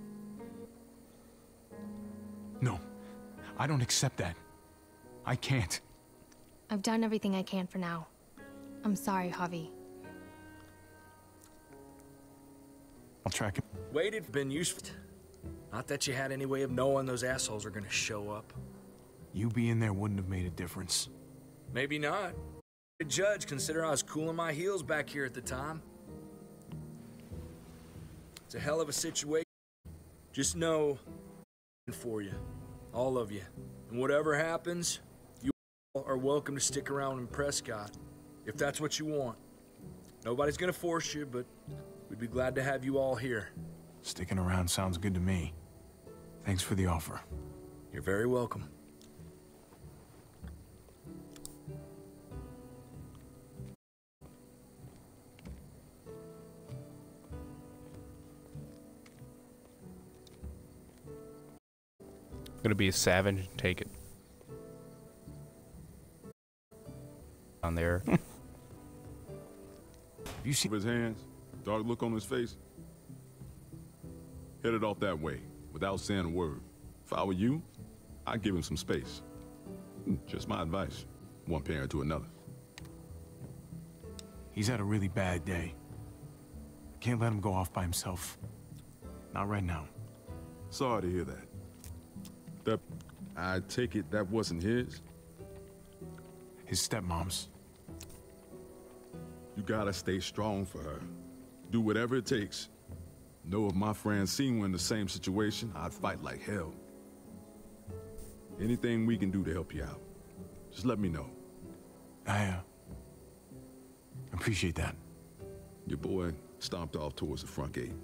No, I don't accept that. I can't. I've done everything I can for now. I'm sorry, Javi. I'll track him. Waited been useful. Not that you had any way of knowing those assholes are gonna show up. You being there wouldn't have made a difference. Maybe not. The judge, consider I was cooling my heels back here at the time. It's a hell of a situation. Just know I'm for you, all of you. And whatever happens, you all are welcome to stick around in Prescott, if that's what you want. Nobody's gonna force you, but we'd be glad to have you all here. Sticking around sounds good to me. Thanks for the offer. You're very welcome. Gonna be a savage and take it. On there. You see his hands? Dark look on his face? Headed off that way, without saying a word. If I were you, I'd give him some space. Just my advice. One parent to another. He's had a really bad day. Can't let him go off by himself. Not right now. Sorry to hear that. I take it that wasn't his? His stepmom's. You gotta stay strong for her. Do whatever it takes. Know if my friend seen one in the same situation, I'd fight like hell. Anything we can do to help you out, just let me know. I appreciate that. Your boy stomped off towards the front gate.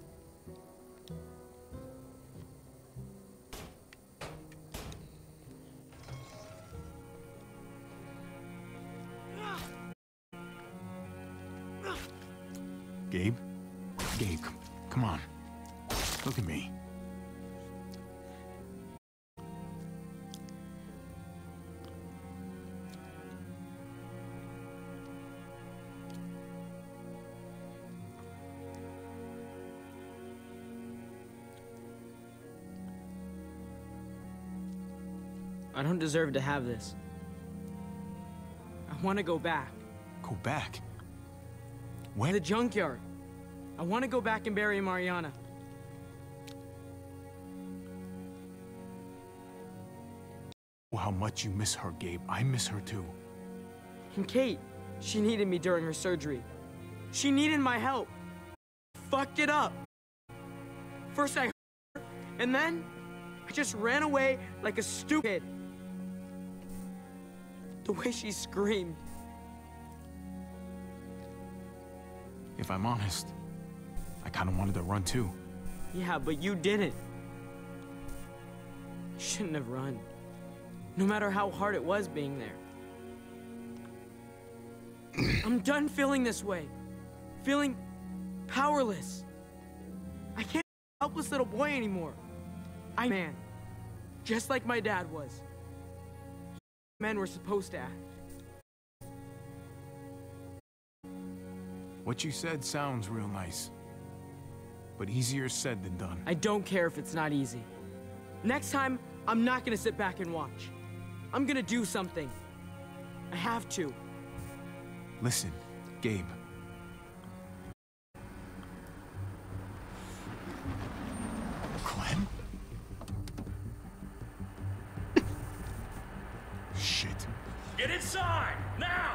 Gabe? Gabe, come on. Look at me. I don't deserve to have this. I want to go back. Go back? When? The junkyard. I want to go back and bury Mariana. Oh, how much you miss her, Gabe. I miss her too. And Kate, she needed me during her surgery. She needed my help. Fucked it up. First I hurt her, and then I just ran away like a stupid. The way she screamed. If I'm honest, I kind of wanted to run too. Yeah, but you didn't. You shouldn't have run. No matter how hard it was being there. I'm done feeling this way. Feeling powerless. I can't be a helpless little boy anymore. I'm a man. Just like my dad was. Men were supposed to act. What you said sounds real nice. But easier said than done. I don't care if it's not easy. Next time, I'm not gonna sit back and watch. I'm gonna do something. I have to. Listen, Gabe. Clem? Shit. Get inside, now!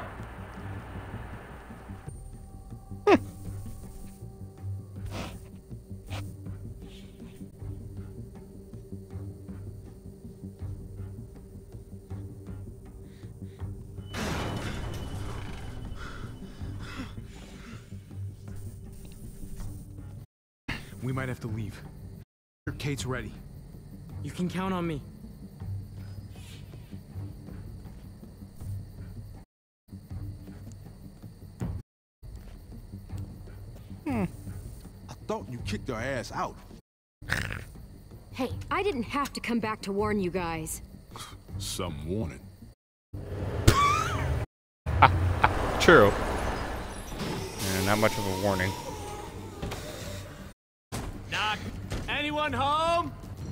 We might have to leave. Kate's ready. You can count on me. I thought you kicked her ass out. Hey, I didn't have to come back to warn you guys. Some warning. True. And not much of a warning. Knock. Anyone home?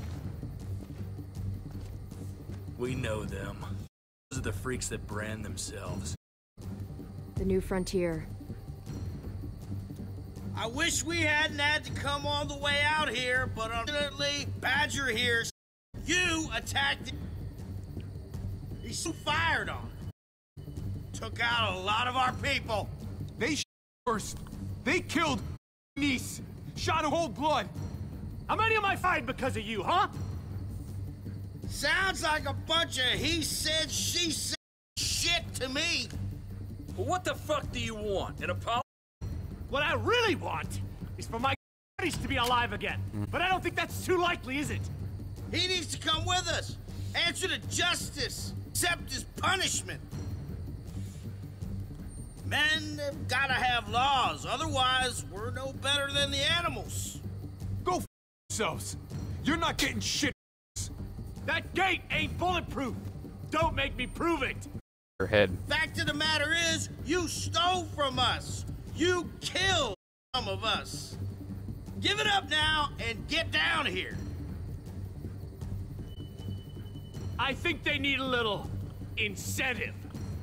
We know them. Those are the freaks that brand themselves. The New Frontier. I wish we hadn't had to come all the way out here, but unfortunately, Badger here, you attacked him. He's fired on. Took out a lot of our people. They first. They killed niece. Shot in cold blood. How many of my fired because of you, huh? Sounds like a bunch of he said, she said shit to me. Well, what the fuck do you want? An apology? What I really want is for my buddies to be alive again. But I don't think that's too likely, is it? He needs to come with us. Answer to justice. Accept his punishment. Men have gotta have laws, otherwise we're no better than the animals. Go f yourselves. You're not getting shit. That gate ain't bulletproof. Don't make me prove it. Her head. Fact of the matter is, you stole from us. You killed some of us. Give it up now and get down here. I think they need a little incentive.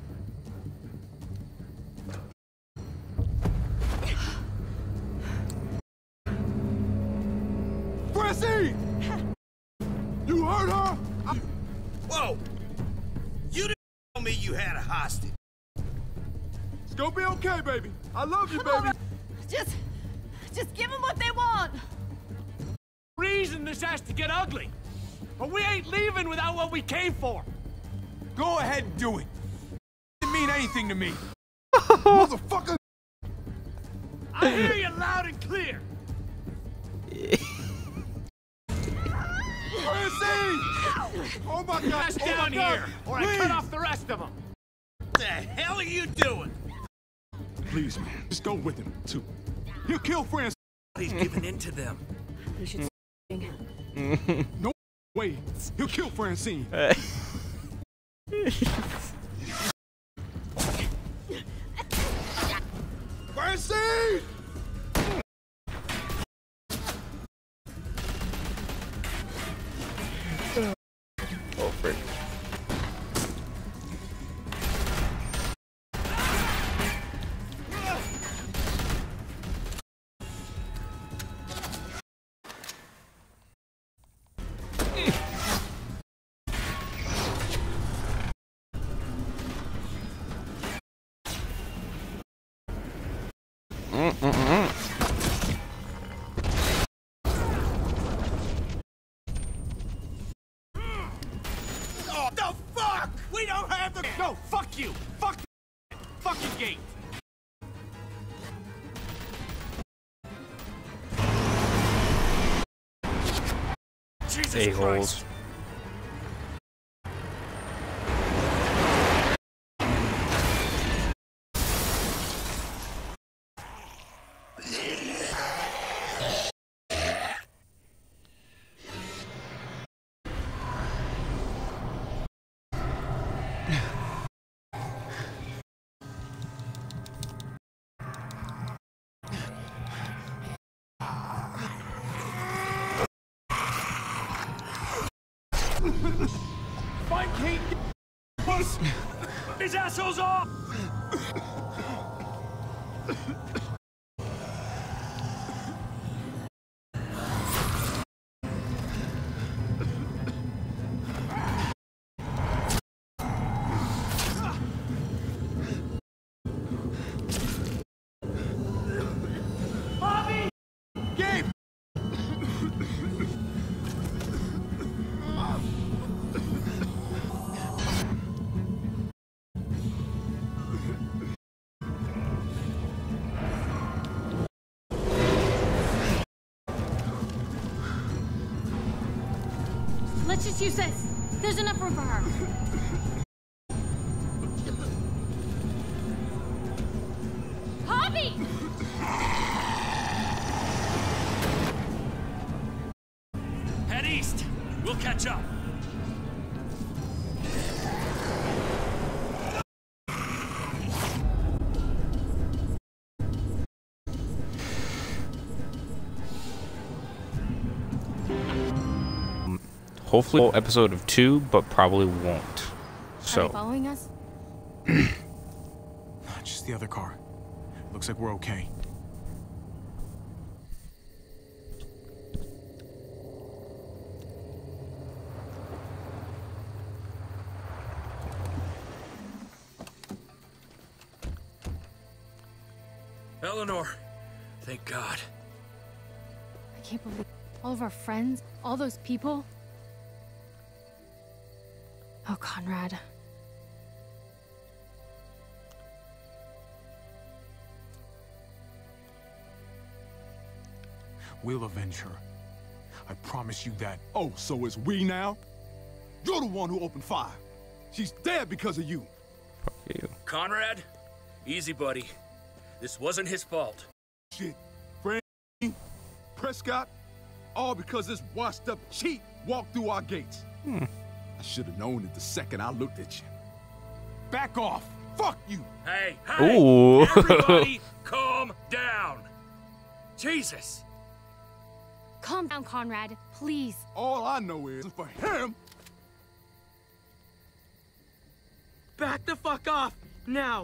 Francie! You heard her? Whoa! You didn't tell me you had a hostage. It's gonna be okay, baby. I love you, baby. Just give them what they want. Reason this has to get ugly. But we ain't leaving without what we came for. Go ahead and do it. It didn't mean anything to me. Motherfucker! I hear you loud and clear. Oh my God! Pass down here, or I cut off the rest of them. What the hell are you doing? Please, man, just go with him, too. He'll kill Francis. He's giving in to them. We should. No way. He'll kill Francine. Francine! Oh, frick. Oh, the fuck! We don't have the... No, fuck you! Fuck the fucking gate! Jesus A-holes. Christ. Find Kate! These assholes off! Bobby! Gabe! Let's just use this. There's enough room for her. Hobby! Head east. We'll catch up. Hopefully, episode of 2, but probably won't. Are So, they following us? Just the other car. Looks like we're okay. Eleanor, thank God. I can't believe all of our friends, all those people. Oh, Conrad. We'll avenge her. I promise you that. Oh, so it's we now? You're the one who opened fire. She's dead because of you. Conrad, easy, buddy. This wasn't his fault. Shit. Frank, Prescott, all because this washed-up cheat walked through our gates. I should have known it the second I looked at you. Back off. Fuck you. Hey, Ooh. everybody calm down. Jesus. Calm down, Conrad, please. All I know is for him. Back the fuck off, now!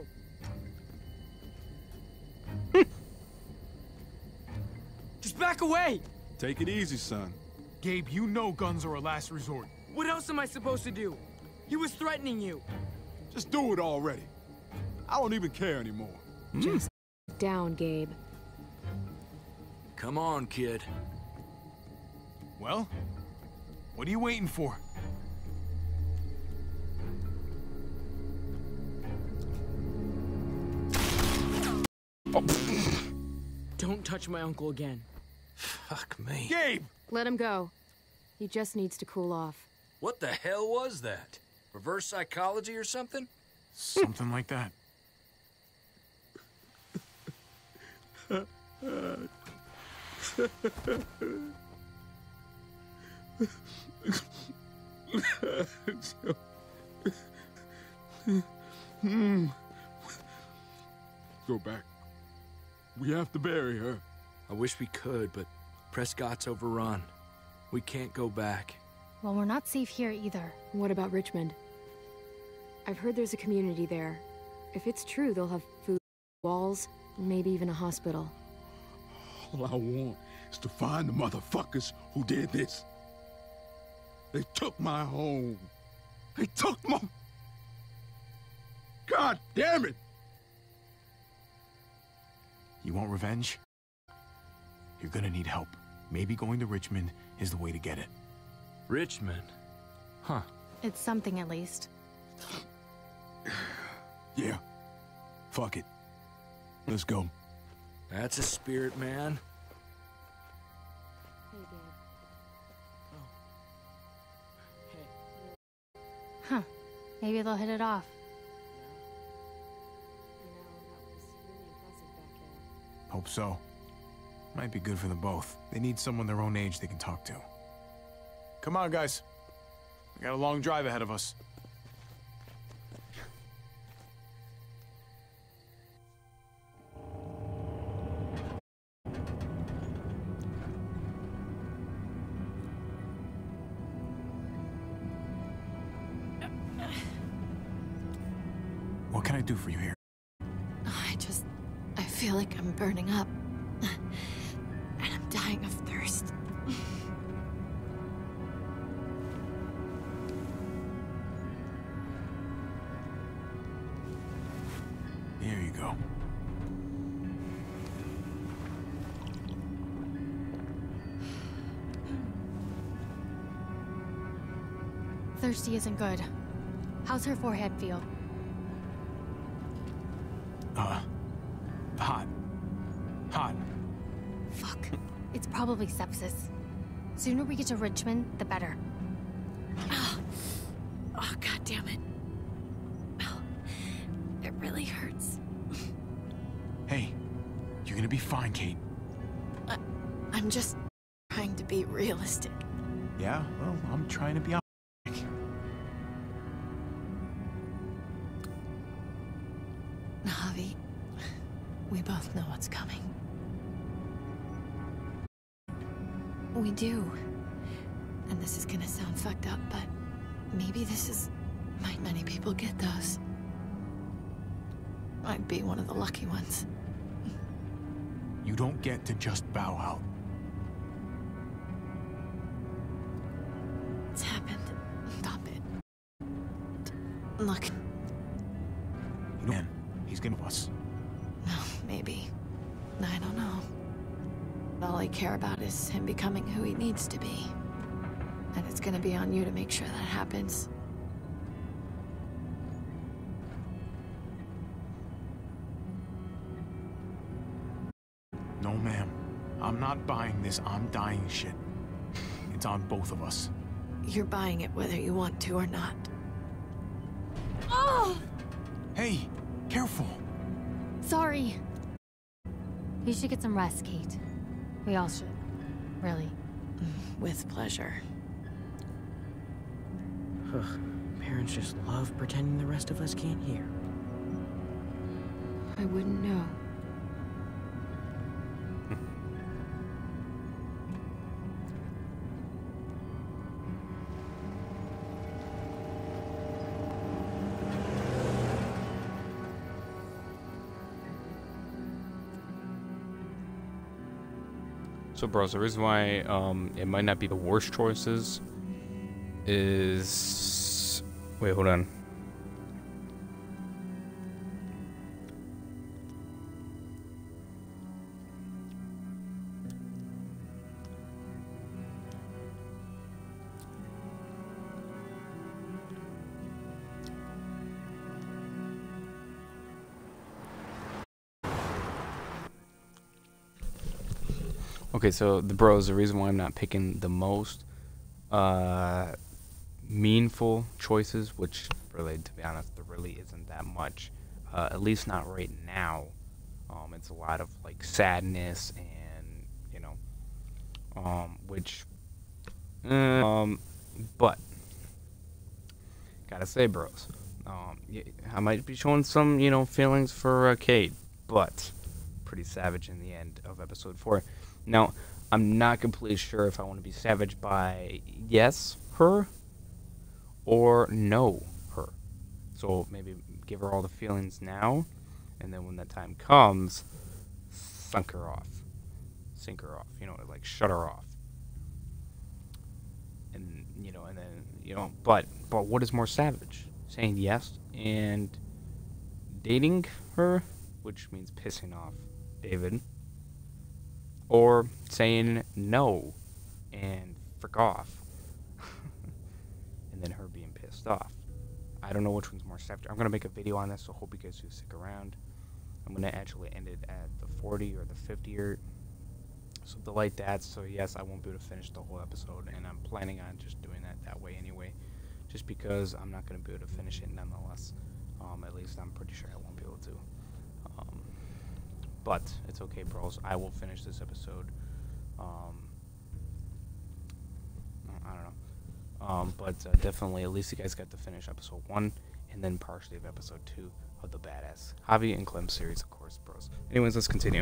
Just back away! Take it easy, son. Gabe, you know guns are a last resort. What else am I supposed to do? He was threatening you. Just do it already. I don't even care anymore. Just down, Gabe. Come on, kid. Well, what are you waiting for? Don't touch my uncle again. Fuck me. Gabe! Let him go. He just needs to cool off. What the hell was that? Reverse psychology or something? Something like that. Go back. We have to bury her. I wish we could, but Prescott's overrun. We can't go back. Well, we're not safe here either. What about Richmond? I've heard there's a community there. If it's true, they'll have food, walls, maybe even a hospital. All I want is to find the motherfuckers who did this. They took my home. They took my... God damn it! You want revenge? You're gonna need help. Maybe going to Richmond is the way to get it. Richmond? Huh. It's something at least. Yeah. Fuck it. Let's go. That's a spirit, man. Hey, Huh. Maybe they'll hit it off. Hope so. Might be good for them both. They need someone their own age they can talk to. Come on, guys. We got a long drive ahead of us. What can I do for you here? I feel like I'm burning up. And I'm dying of thirst. Here you go. Thirsty isn't good. How's her forehead feel? Hot. Fuck. It's probably sepsis. Sooner we get to Richmond, the better. Oh, God damn it. Oh, it really hurts. Hey, you're gonna be fine, Kate. I'm just trying to be realistic. Yeah, well, I'm trying to be optimistic. Javi, we both know what's coming. We do. And this is gonna sound fucked up, but maybe this is... Might many people get those. I'd be one of the lucky ones. You don't get to just bow out. It's happened. Stop it. Look. Man, he's gonna us. No, maybe. I don't know. All I care about is him becoming who he needs to be. And it's gonna be on you to make sure that happens. No, ma'am. I'm not buying this I'm dying shit. It's on both of us. You're buying it whether you want to or not. Oh! Hey, careful. Sorry. You should get some rest, Kate. We all should. Really. With pleasure. Ugh. Parents just love pretending the rest of us can't hear. I wouldn't know. So, bros, the reason why it might not be the worst choices is... Wait, hold on. Okay, so the bros, the reason why I'm not picking the most meaningful choices, which really, to be honest, there really isn't that much, at least not right now. It's a lot of like sadness and, you know, but gotta say, bros, I might be showing some, you know, feelings for Kate, but pretty savage in the end of episode 4. Now, I'm not completely sure if I want to be savage by yes, her, or no, her. So maybe give her all the feelings now, and then when that time comes, sink her off, you know, like shut her off. And, you know, and then, you know, but what is more savage? Saying yes and dating her, which means pissing off David, or saying no and frick off and then her being pissed off. I don't know which one's more savage. I'm going to make a video on this, so hope you guys do stick around. I'm going to actually end it at the 40 or the 50 or something like that. So yes, I won't be able to finish the whole episode, and I'm planning on just doing that way anyway, just because I'm not going to be able to finish it nonetheless. At least I'm pretty sure I won't be able to. But it's okay, bros. I will finish this episode. I don't know. But definitely, at least you guys got to finish episode 1 and then partially of episode 2 of the Badass Javi and Clem series, of course, bros. Anyways, let's continue.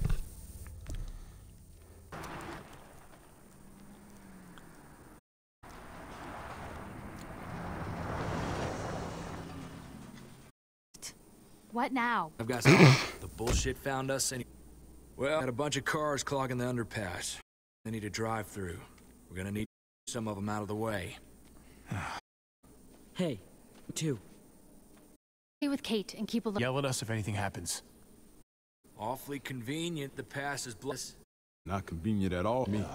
What now? I've got some. The bullshit found us anyway. Well, got a bunch of cars clogging the underpass. They need to drive through. We're gonna need some of them out of the way. Hey, too. Stay with Kate and keep a look. Yell at us if anything happens. Awfully convenient. The pass is blessed. Not convenient at all. Me.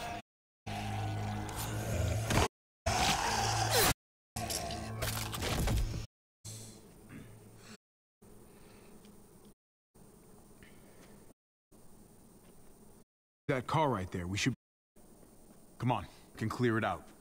That car right there, we should... Come on, we can clear it out.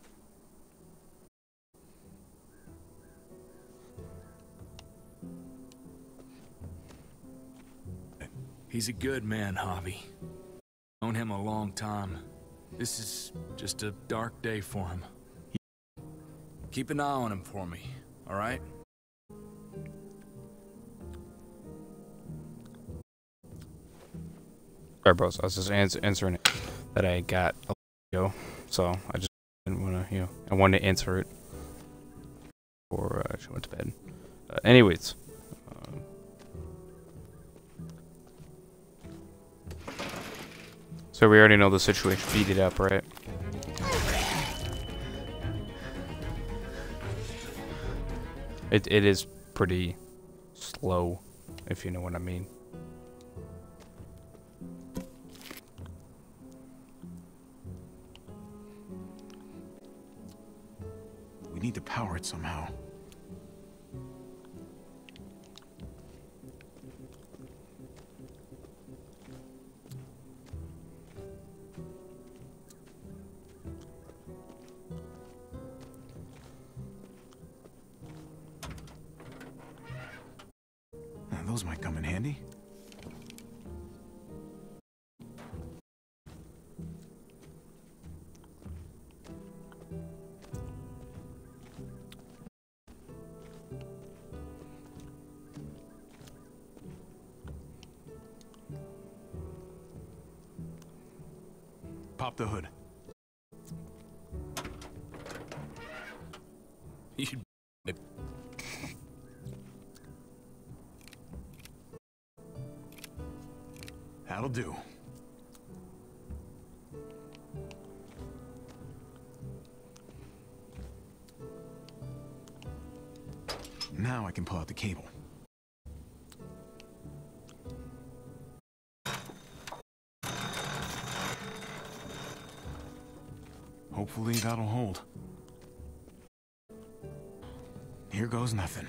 He's a good man, Javi. Known him a long time. This is just a dark day for him. Keep an eye on him for me, all right? Alright, bros. I was just answering it that I got a while ago, so I just didn't want to, I wanted to answer it before she went to bed. Anyways. So we already know the situation. Beat it up, right? It is pretty slow, if you know what I mean. We need to power it somehow. Those might come in handy. Pop the hood. That'll do. Now I can pull out the cable. Hopefully that'll hold. Here goes nothing.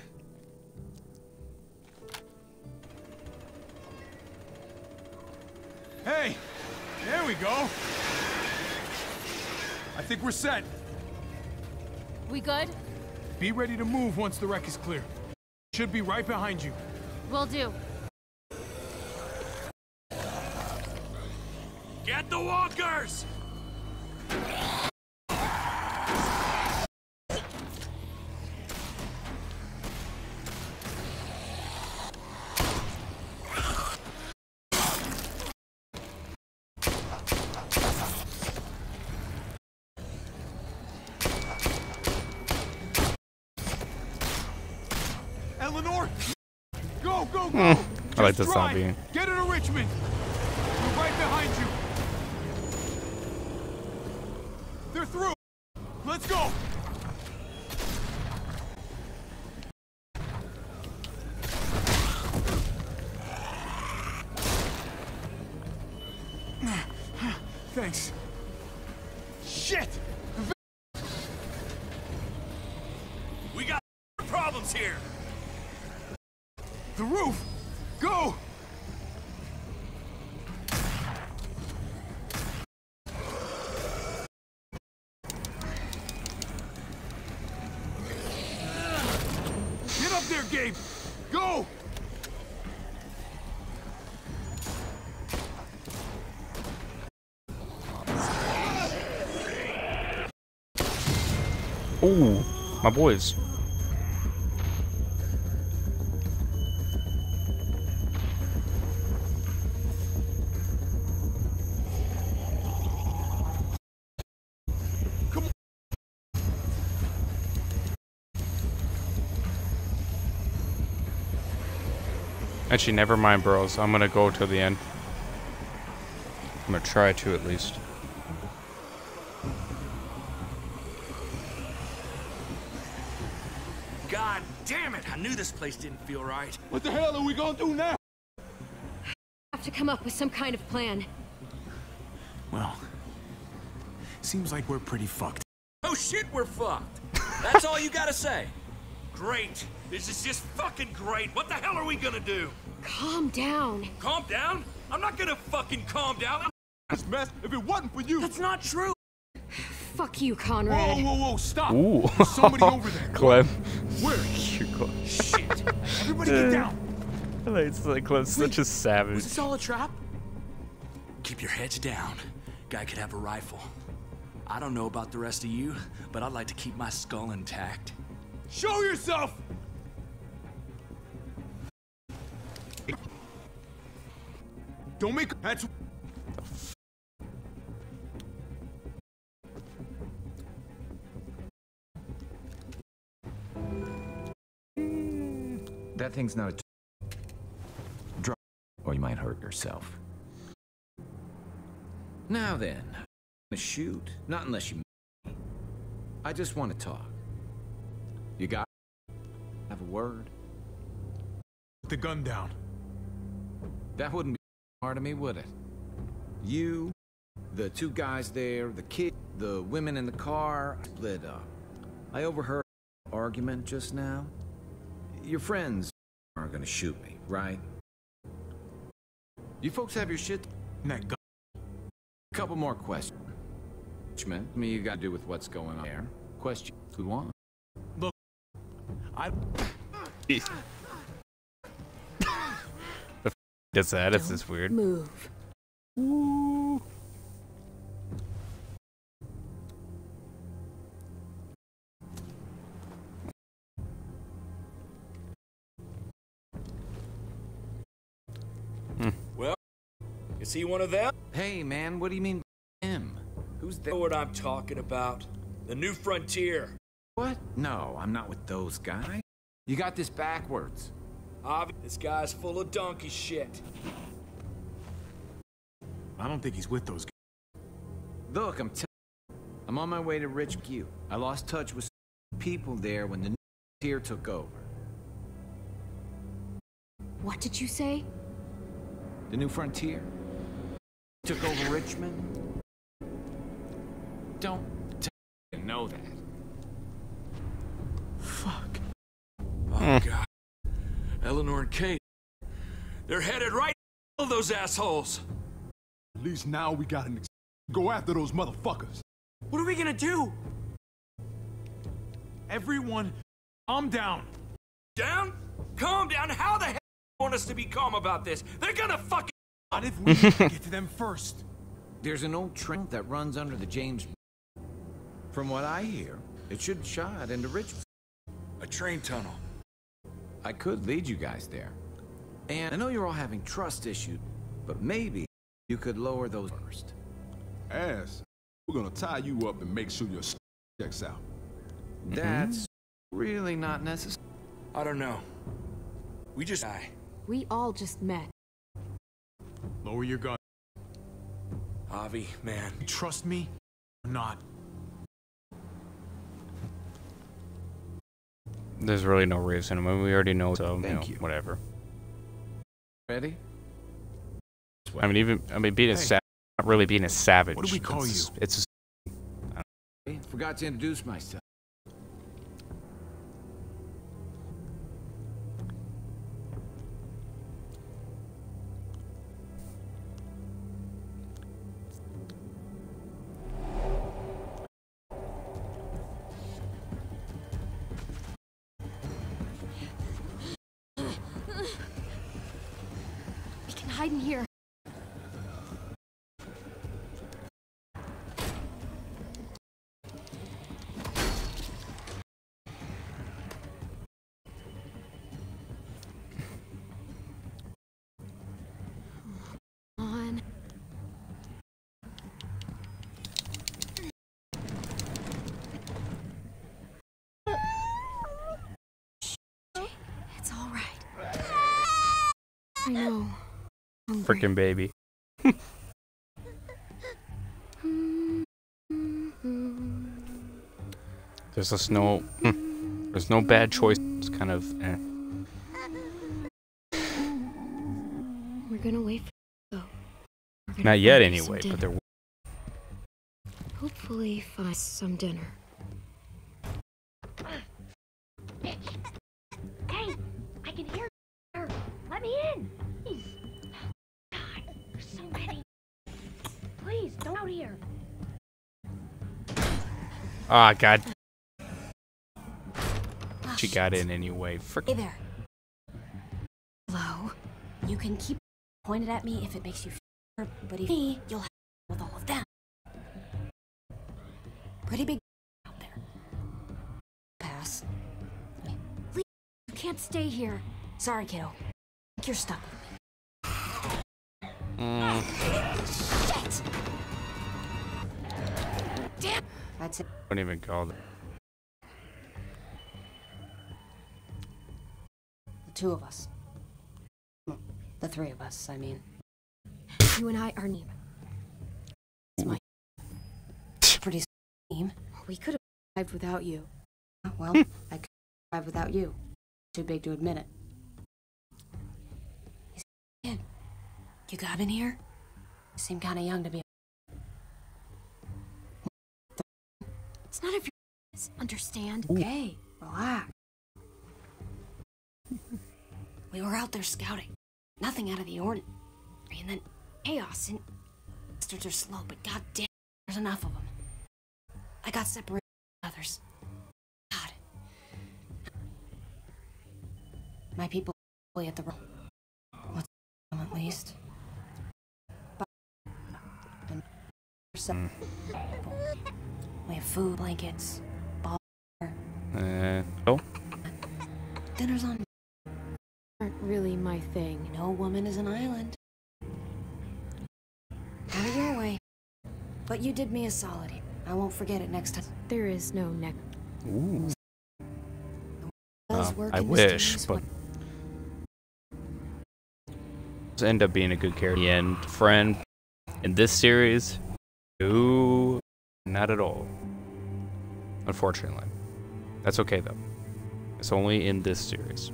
Hey! There we go! I think we're set. We good? Be ready to move once the wreck is clear. Should be right behind you. Will do. Get the walkers! Eleanor! Go, go, go! I like the zombie. Get her to Richmond! We're right behind you! They're through! Let's go! Thanks. Shit! We got problems here! The roof! Go! Gabe! Go! Ooh, my boys. Actually, never mind, bros. I'm gonna go till the end. I'm gonna try to, at least. God damn it! I knew this place didn't feel right. What the hell are we gonna do now? Have to come up with some kind of plan. Well, seems like we're pretty fucked. Oh shit, we're fucked. That's all you gotta say. Great. This is just fucking great. What the hell are we gonna do? Calm down. Calm down? I'm not gonna fucking calm down. This mess, if it wasn't for you. That's not true. Fuck you, Conrad. Whoa, whoa, whoa, stop. Ooh. There's somebody over there. Clem. Where? Shit. Everybody get down. It's like Clem's such a savage. Was this all a trap? Keep your heads down. Guy could have a rifle. I don't know about the rest of you, but I'd like to keep my skull intact. Show yourself! Don't make... That's... That thing's not a drop, or you might hurt yourself. Now then, shoot, not unless you. I just want to talk. You got? Have a word? Put the gun down. That wouldn't be hard of me, would it? You, the two guys there, the kid, the women in the car, split up. I overheard an argument just now. Your friends aren't gonna shoot me, right? You folks have your shit in that gun. Couple more questions. I mean, you got to do with what's going on there. Question: who won? Look, I. Does that? It's just weird. Move. Ooh. Well, is he one of them? Hey, man, what do you mean him? Who's that? Know what I'm talking about? The New Frontier. What? No, I'm not with those guys. You got this backwards. This guy's full of donkey shit. I don't think he's with those guys. Look, I'm on my way to Rich Q. I lost touch with people there when the New Frontier took over. What did you say? The New Frontier took over Richmond. Don't know that. Fuck. Oh, God. Eleanor and Kate. They're headed right to those assholes. At least now we got an go after those motherfuckers. What are we gonna do? Everyone, calm down. Down? Calm down? How the hell do you want us to be calm about this? They're gonna fucking... What if we get to them first? There's an old train that runs under the James. From what I hear, it should shot into Richmond. A train tunnel. I could lead you guys there. And I know you're all having trust issues, but maybe you could lower those first. Ass, we're gonna tie you up and make sure your checks out. That's really not necessary. I don't know. We just... We all just met. Lower your gun. Javi, man. You trust me or not? There's really no reason. I mean, we already know, so Thank you. Whatever. Ready? I mean, being a savage, not really being a savage. What do we call you? It's Forgot to introduce myself. We can hide in here. On. It's all right. I know. Freaking baby. There's just no. There's no bad choice. It's kind of. We're gonna wait for Not yet, anyway. But there. Hopefully, find some dinner. Hey, I can hear her. Let me in. Please. God, there's so many. Please, don't out here. Ah, God. She got in anyway. Hey there. Hello. You can keep pointed at me if it makes you feel, but if me, you'll have to deal with all of them. Pretty big out there. Pass. Please, you can't stay here. Sorry, kiddo. You're stuck with me. Shit! Damn! That's it. Don't even call it. The two of us. The three of us, I mean. You and I are Neem. It's my pretty team. We could have survived without you. Well, I could survive without you. Too big to admit it. You got in here? You seem kind of young to be. It's none of your business. Understand? Okay, relax. We were out there scouting. Nothing out of the ordinary. And then chaos and bastards are slow, but goddamn, there's enough of them. I got separated from others. God. My people are at the wrong. What's at least. But and we have food, blankets, ball. Oh. Dinner's on. Aren't really my thing. No woman is an island. Have it your way. But you did me a solid. I won't forget it next time. There is no next. Ooh. Does work I in wish, mysterious but ways. end up being a good character. The end friend in this series, ooh, not at all. Unfortunately, that's okay though. It's only in this series.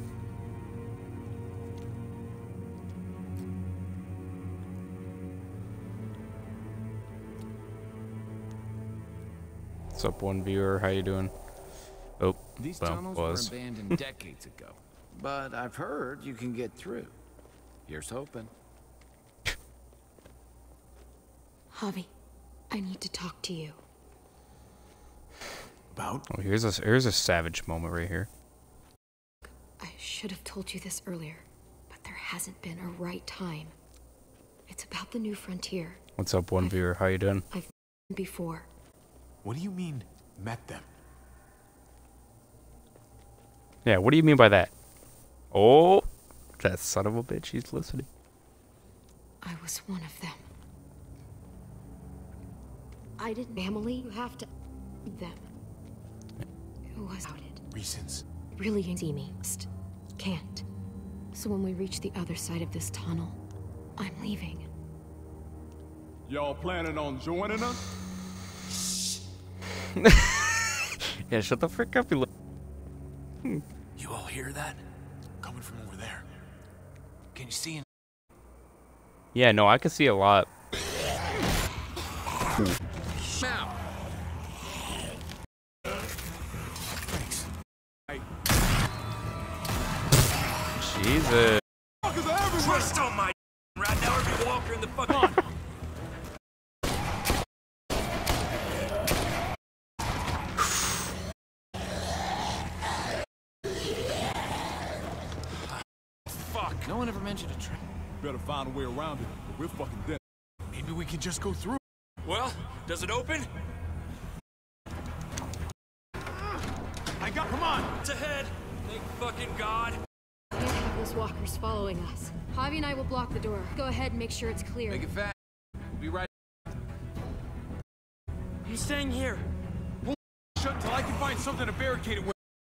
What's up, one viewer? How you doing? Oh, These well, tunnels was. were abandoned decades ago, but I've heard you can get through. Here's hoping. Javi, I need to talk to you. About? Oh, here's a savage moment right here. I should have told you this earlier, but there hasn't been a right time. It's about the new frontier. What's up, one viewer? How you doing? I've been before. What do you mean, met them? Yeah, what do you mean by that? Oh, that son of a bitch, he's listening. I was one of them. I didn't. Family, you have to them. It was out it. Reasons. Really see me. Can't. So when we reach the other side of this tunnel, I'm leaving. Y'all planning on joining us? Yeah, shut the frick up, you You all hear that? Coming from over there. Can you see? Yeah, no, I can see a lot. Now. Thanks. Jesus. Trust on my right now, every walker in the fucking. Fuck. No one ever mentioned a train. Better find a way around it, or we're fucking dead. Maybe we can just go through. Well, does it open? Come on! It's ahead! Thank fucking God! Can't have those walkers following us. Javi and I will block the door. Go ahead and make sure it's clear. Make it fast. We'll be right. He's staying here. Won't shut till I can find something to barricade it with.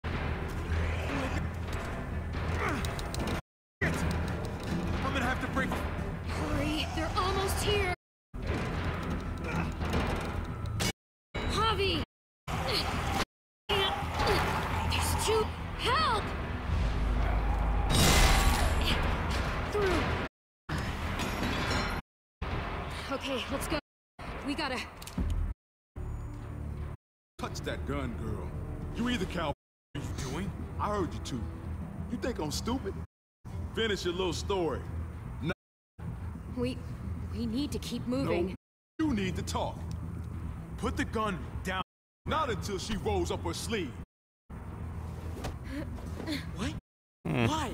I'm gonna have to break. Hurry, they're almost here. Javi! There's two. Help! Through. Okay, let's go. We gotta. Touch that gun, girl. You either cow. What are you doing? I heard you too. You think I'm stupid? Finish your little story. No. We need to keep moving. No, you need to talk. Put the gun down. Not until she rolls up her sleeve. What? Why?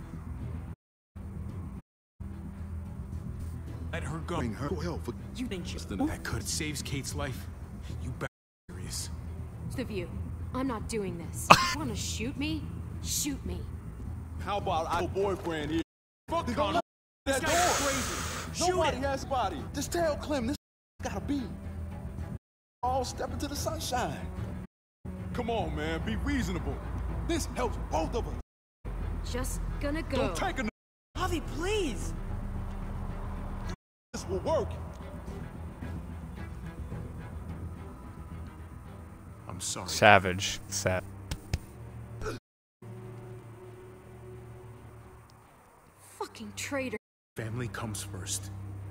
Let her go. Bring her help for You think that could saves Kate's life? You bet serious. The view. I'm not doing this. You wanna shoot me? Shoot me. How about our boyfriend here? Fuck the gun. This guy's crazy. Nobody has body. Just tell Clem this gotta be. All step into the sunshine. Come on, man. Be reasonable. This helps both of us. Just gonna go. Don't take a. Javi, please. This will work. I'm sorry. Savage. Sad. Fucking traitor. Family comes first.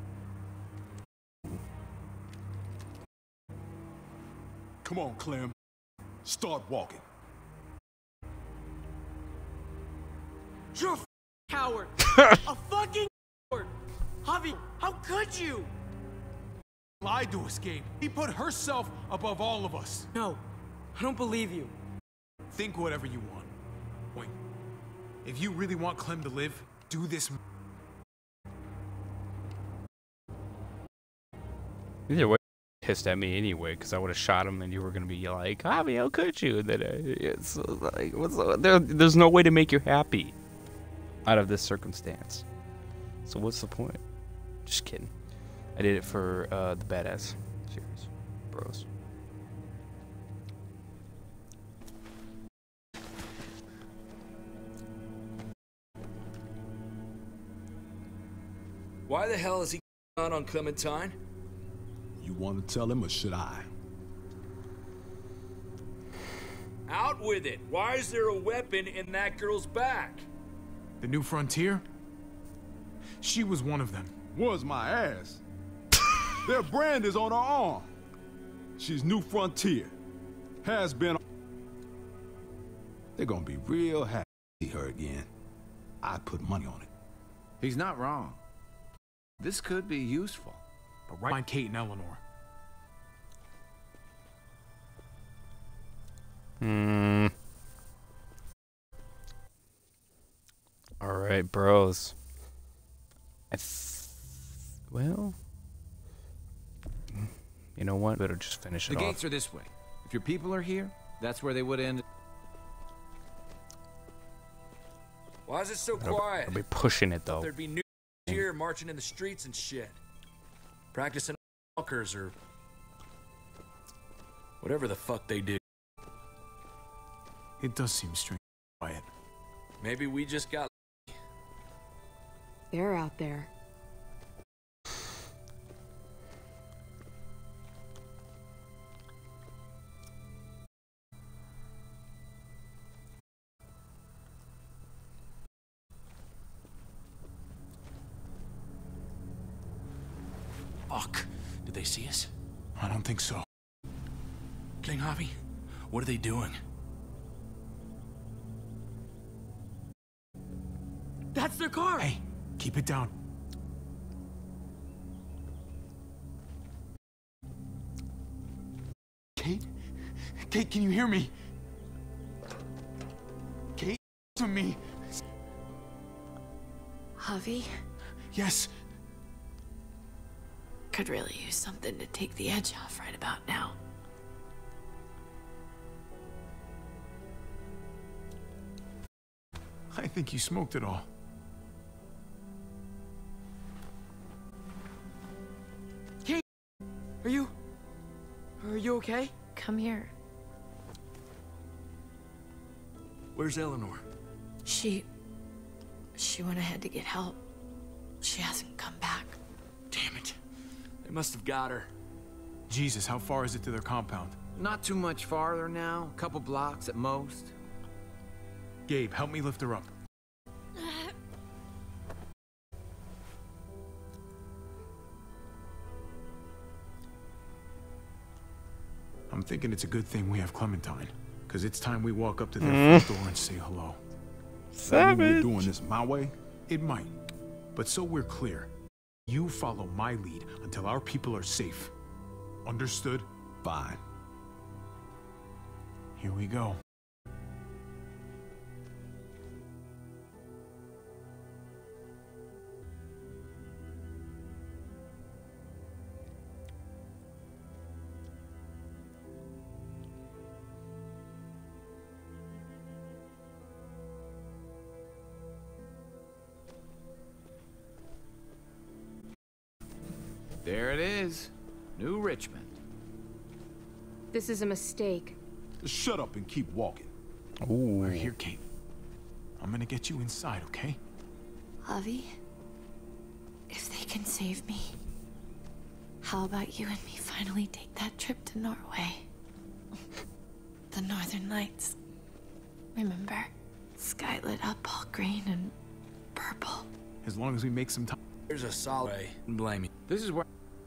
Come on, Clem. Start walking. You're a coward. A fucking coward. Javi, how could you? Lied to escape. He put herself above all of us. No, I don't believe you. Think whatever you want. Wait. If you really want Clem to live, do this. Either way, pissed at me anyway, because I would have shot him, and you were gonna be like, "Javi, how could you?" And then it's like, there's no way to make you happy out of this circumstance. So what's the point? Just kidding. I did it for the Badass series, bros. Why the hell is he out on Clementine? You want to tell him, or should I? Out with it. Why is there a weapon in that girl's back? The New Frontier? She was one of them. Was my ass. Their brand is on her arm. She's New Frontier. Has been. They're gonna be real happy to see her again. I'd put money on it. He's not wrong. This could be useful. But right on Kate and Eleanor. All right, bros. Well, you know what? Better just finish it The off. gates are this way. If your people are here, that's where they would end. Why is it so quiet? I'll be pushing it though. There'd be new here marching in the streets and shit. Practicing walkers or whatever the fuck they do. It does seem strange and quiet. Maybe we just got. They're out there. Fuck. Did they see us? I don't think so. King Javi, what are they doing? That's their car! Hey, keep it down. Kate? Kate, can you hear me? Kate, to me. Javi? Yes. Could really use something to take the edge off right about now. I think you smoked it all. Kate! Are you okay? Come here. Where's Eleanor? She went ahead to get help. She hasn't come back. Damn it. They must have got her. Jesus, how far is it to their compound? Not too much farther now. A couple blocks at most. Gabe, help me lift her up. I'm thinking it's a good thing we have Clementine, because it's time we walk up to their front door and say hello. Savage. We're doing this my way? It might, but so we're clear. You follow my lead until our people are safe. Understood? Fine. Here we go. There it is. New Richmond. This is a mistake. Just shut up and keep walking. Ooh. We're here, Kate. I'm gonna get you inside, okay? Javi, if they can save me, how about you and me finally take that trip to Norway? The Northern Lights. Remember? Sky lit up all green and purple. As long as we make some time. There's a solid way. Blame me. This is where...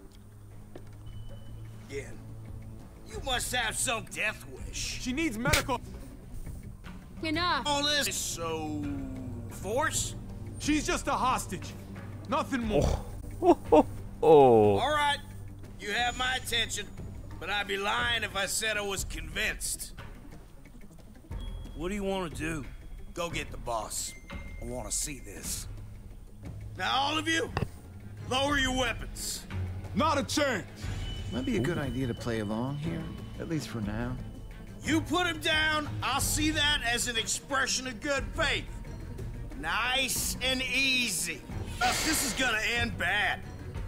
Again. You must have some death wish. She needs medical. Enough. All this is so... force? She's just a hostage. Nothing more. Oh. All right. You have my attention, but I'd be lying if I said I was convinced. What do you want to do? Go get the boss. I want to see this. Now, all of you, lower your weapons. Not a chance. Might be a good idea to play along here, at least for now. You put him down, I'll see that as an expression of good faith. Nice and easy. This is gonna end bad.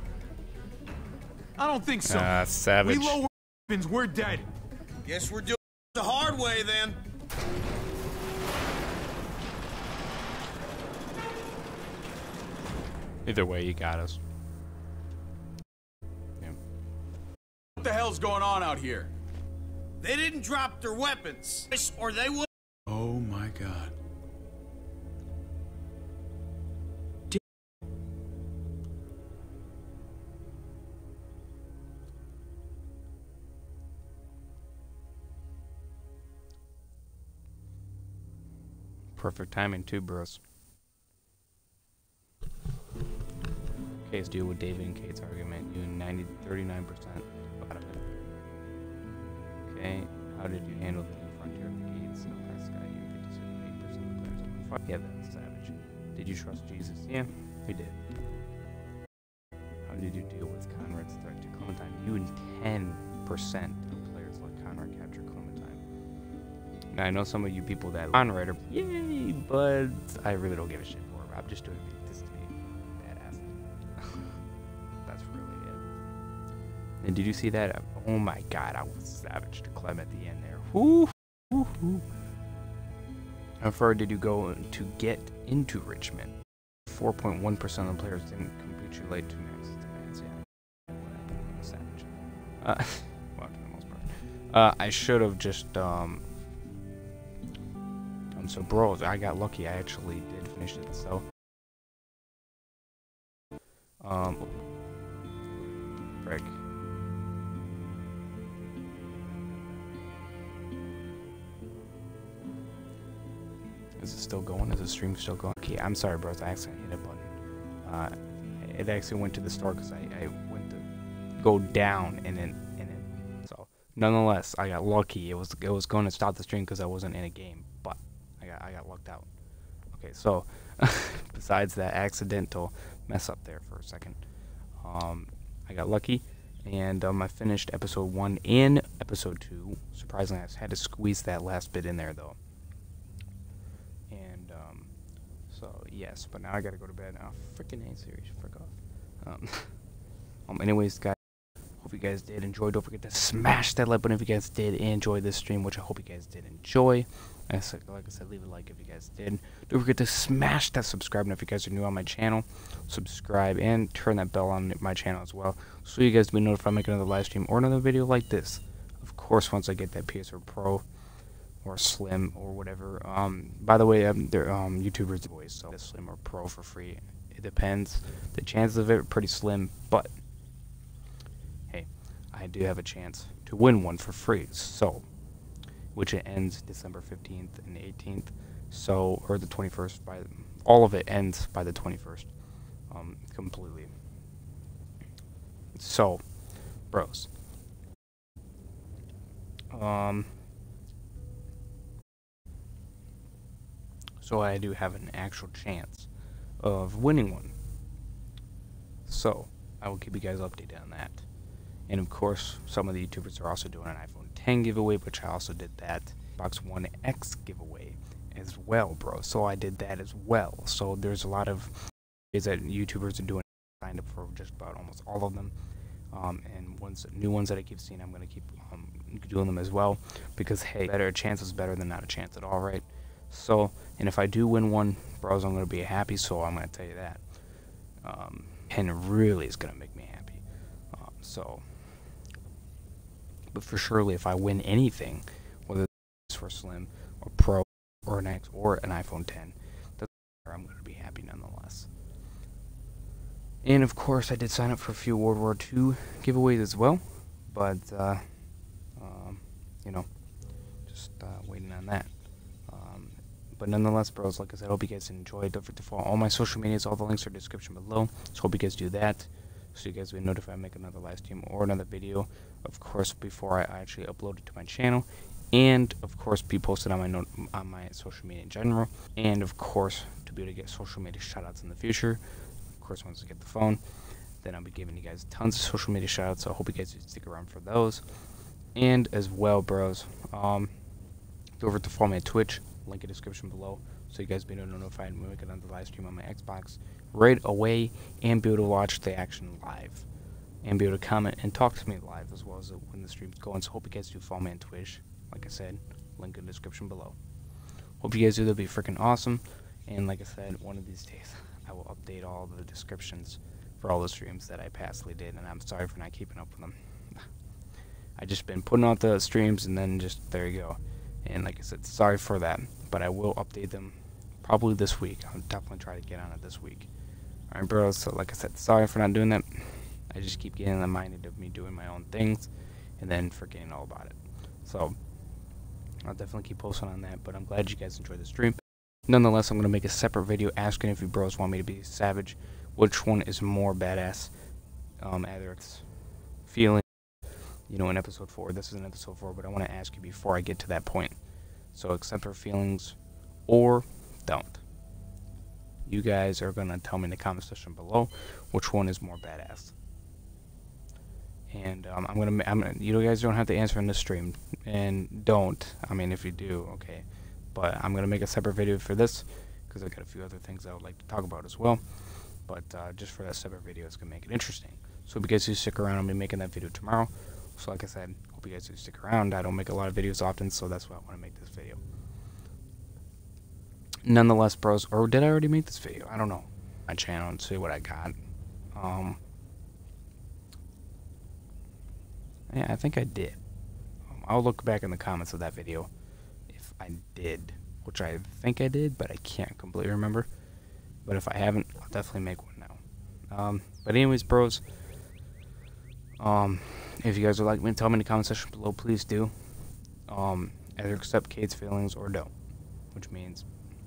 I don't think so. Savage. We lower weapons, we're dead. Guess we're doing it the hard way then. Either way, you got us. Yeah. What the hell's going on out here? They didn't drop their weapons, or they would. Oh my God. Perfect timing too, bros. Okay, let's deal with David and Kate's argument. You 39% out of it. Okay, how did you handle the frontier of the gates of Prescott? You 57% of the players open fire. Yeah, that's savage. Did you trust Jesus? Yeah, we did. How did you deal with Conrad's threat to Clementine? You and 10% of players let Conrad capture Clementine. Now, I know some of you people that Conrad are yay, but I really don't give a shit for her. I'm just doing this to be badass. That's really it. And did you see that? Oh my God, I was savage to Clem at the end there. Whoo, whoo, whoo. How far did you go to get into Richmond? 4.1% of the players didn't capitulate to next. Yeah, savage. Well, for the most part. I should have just so bros, I got lucky. I actually did finish it. So frick. Is it still going? Is the stream still going? Okay, I'm sorry, bros. I accidentally hit a button. It actually went to the store because I went to go down and then so nonetheless, I got lucky. It was going to stop the stream because I wasn't in a game, but I got lucked out. Okay, so besides that accidental mess up there for a second. I got lucky, and I finished episode 1 and episode 2. Surprisingly, I had to squeeze that last bit in there, though. And, so, yes, but now I gotta go to bed. Oh, freaking A-series, frick off. Anyways, guys, hope you guys did enjoy. Don't forget to smash that like button if you guys did enjoy this stream, which I hope you guys did enjoy. Like I said, leave a like if you guys did. Don't forget to smash that subscribe button if you guys are new on my channel. Subscribe and turn that bell on my channel as well, so you guys will be notified if I make another live stream or another video like this. Of course, once I get that PS4 Pro or Slim or whatever. By the way, they're YouTubers giveaways, so Slim or Pro for free. It depends. The chances of it are pretty slim, but hey, I do have a chance to win one for free. So, which it ends December 15th and 18th. So, or the 21st. All of it ends by the 21st. Completely. So, bros. So I do have an actual chance of winning one. So, I will keep you guys updated on that. And of course, some of the YouTubers are also doing an iPhone 10 giveaway, which I also did that. Xbox One X giveaway as well, bro. So I did that as well. So there's a lot of ways that YouTubers are doing. I signed up for just about almost all of them. And new ones that I keep seeing, I'm going to keep doing them as well. Because, hey, better a chance is better than not a chance at all, right? So, and if I do win one, bros, I'm going to be happy. So I'm going to tell you that. And really is going to make me happy. But for surely, if I win anything, whether it's for Slim or Pro or an X or an iPhone 10, I'm going to be happy nonetheless. And of course, I did sign up for a few World War II giveaways as well, but you know, just waiting on that. But nonetheless, bros, like I said, I hope you guys enjoyed. Don't forget to follow all my social medias. All the links are in the description below. So hope you guys do that, so you guys will be notified when I make another live stream or another video. Of course, before I actually upload it to my channel, and of course, be posted on my social media in general. And of course, to be able to get social media shoutouts in the future. Of course, once I get the phone, then I'll be giving you guys tons of social media shoutouts. So I hope you guys stick around for those. And as well, bros, go over to follow me on Twitch. Link in the description below, so you guys be notified when we make another live stream on my Xbox right away, and be able to watch the action live, and be able to comment and talk to me live as well as when the stream's going. So hope you guys do follow me on Twitch. Like I said, link in the description below. Hope you guys do. That'll be freaking awesome. And like I said, one of these days I will update all the descriptions for all the streams that I pastly did, and I'm sorry for not keeping up with them. I just been putting out the streams, and then just there you go. And like I said, sorry for that, but I will update them probably this week. I'll definitely try to get on it this week. Alright, bros, so like I said, sorry for not doing that. I just keep getting reminded of me doing my own things and then forgetting all about it. So, I'll definitely keep posting on that, but I'm glad you guys enjoyed the stream. Nonetheless, I'm going to make a separate video asking if you bros want me to be Savage. Which one is more badass? Either it's feeling, you know, in episode 4. This is in episode 4, but I want to ask you before I get to that point. So accept her feelings or don't. You guys are going to tell me in the comment section below which one is more badass. And you guys don't have to answer in this stream, and don't. I mean, if you do, okay. But I'm going to make a separate video for this because I got a few other things I would like to talk about as well. But just for that separate video, it's going to make it interesting. So if you guys do stick around, I'll be making that video tomorrow. So like I said, hope you guys do stick around. I don't make a lot of videos often, so that's why I want to make this video. Nonetheless, bros, or did I already make this video? I don't know. My channel and see what I got. Yeah, I think I did. I'll look back in the comments of that video if I did, which I think I did, but I can't completely remember. But if I haven't, I'll definitely make one now. But anyways, bros, if you guys would like me to tell me in the comment section below, please do. Either accept Kate's feelings or don't, which means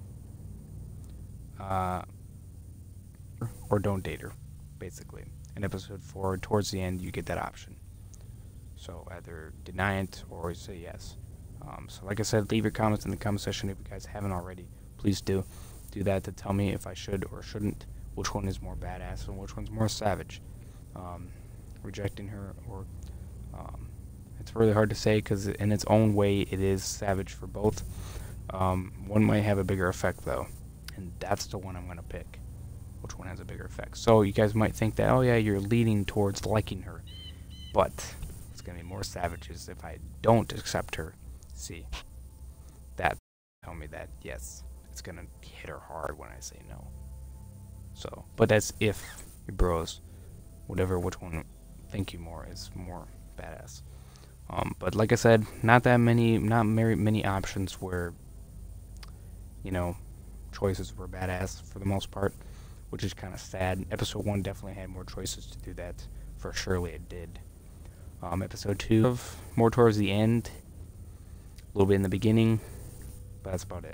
or don't date her, basically. In episode 4, towards the end, you get that option. So either deny it or say yes. So like I said, leave your comments in the comment section if you guys haven't already. Please do that to tell me if I should or shouldn't which one is more badass and which one's more savage. Rejecting her, or it's really hard to say because in its own way it is savage for both. One might have a bigger effect though, and that's the one I'm going to pick. Which one has a bigger effect? So you guys might think that, oh yeah, you're leaning towards liking her, but it's going to be more savages if I don't accept her. See, that tell me that yes, it's going to hit her hard when I say no. So, but that's if your bros, which one think you more is more badass. But like I said, not very many options where, you know, choices were badass for the most part, which is kind of sad. Episode 1 definitely had more choices to do that. For surely it did. Episode 2 more towards the end, a little bit in the beginning, but that's about it.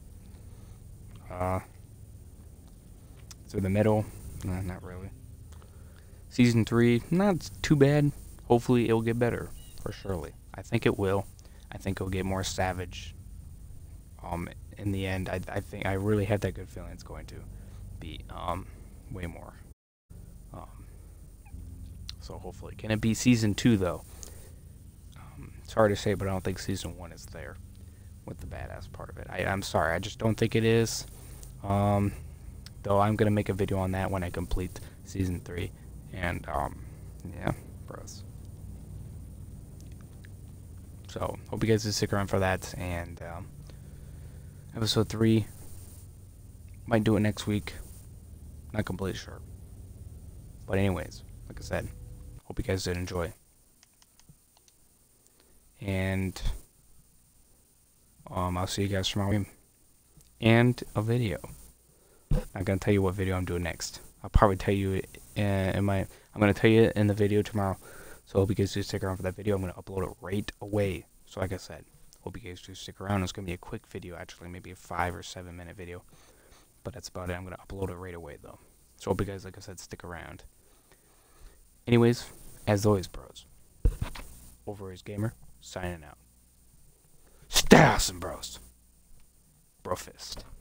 So the middle, not really. Season 3, not too bad. Hopefully it'll get better, for surely. I think it will. I think it'll get more savage. In the end, I really have that good feeling it's going to be way more. So hopefully, can it be season 2 though? It's hard to say, but I don't think season 1 is there with the badass part of it. I'm sorry, I just don't think it is. Though I'm gonna make a video on that when I complete season 3, and yeah, bros. So hope you guys will stick around for that, and episode 3 might do it next week. Not completely sure. But anyways, like I said, hope you guys did enjoy. And I'll see you guys tomorrow. And a video. I'm gonna tell you what video I'm doing next. I'll probably tell you I'm gonna tell you in the video tomorrow. So hope you guys do stick around for that video. I'm gonna upload it right away. So like I said, hope you guys do stick around. It's gonna be a quick video, actually, maybe a 5 or 7 minute video. But that's about it. I'm gonna upload it right away though. So hope you guys, like I said, stick around. Anyways, as always, bros. Overrated Gamer, signing out. Stay awesome, bros. Bro fist.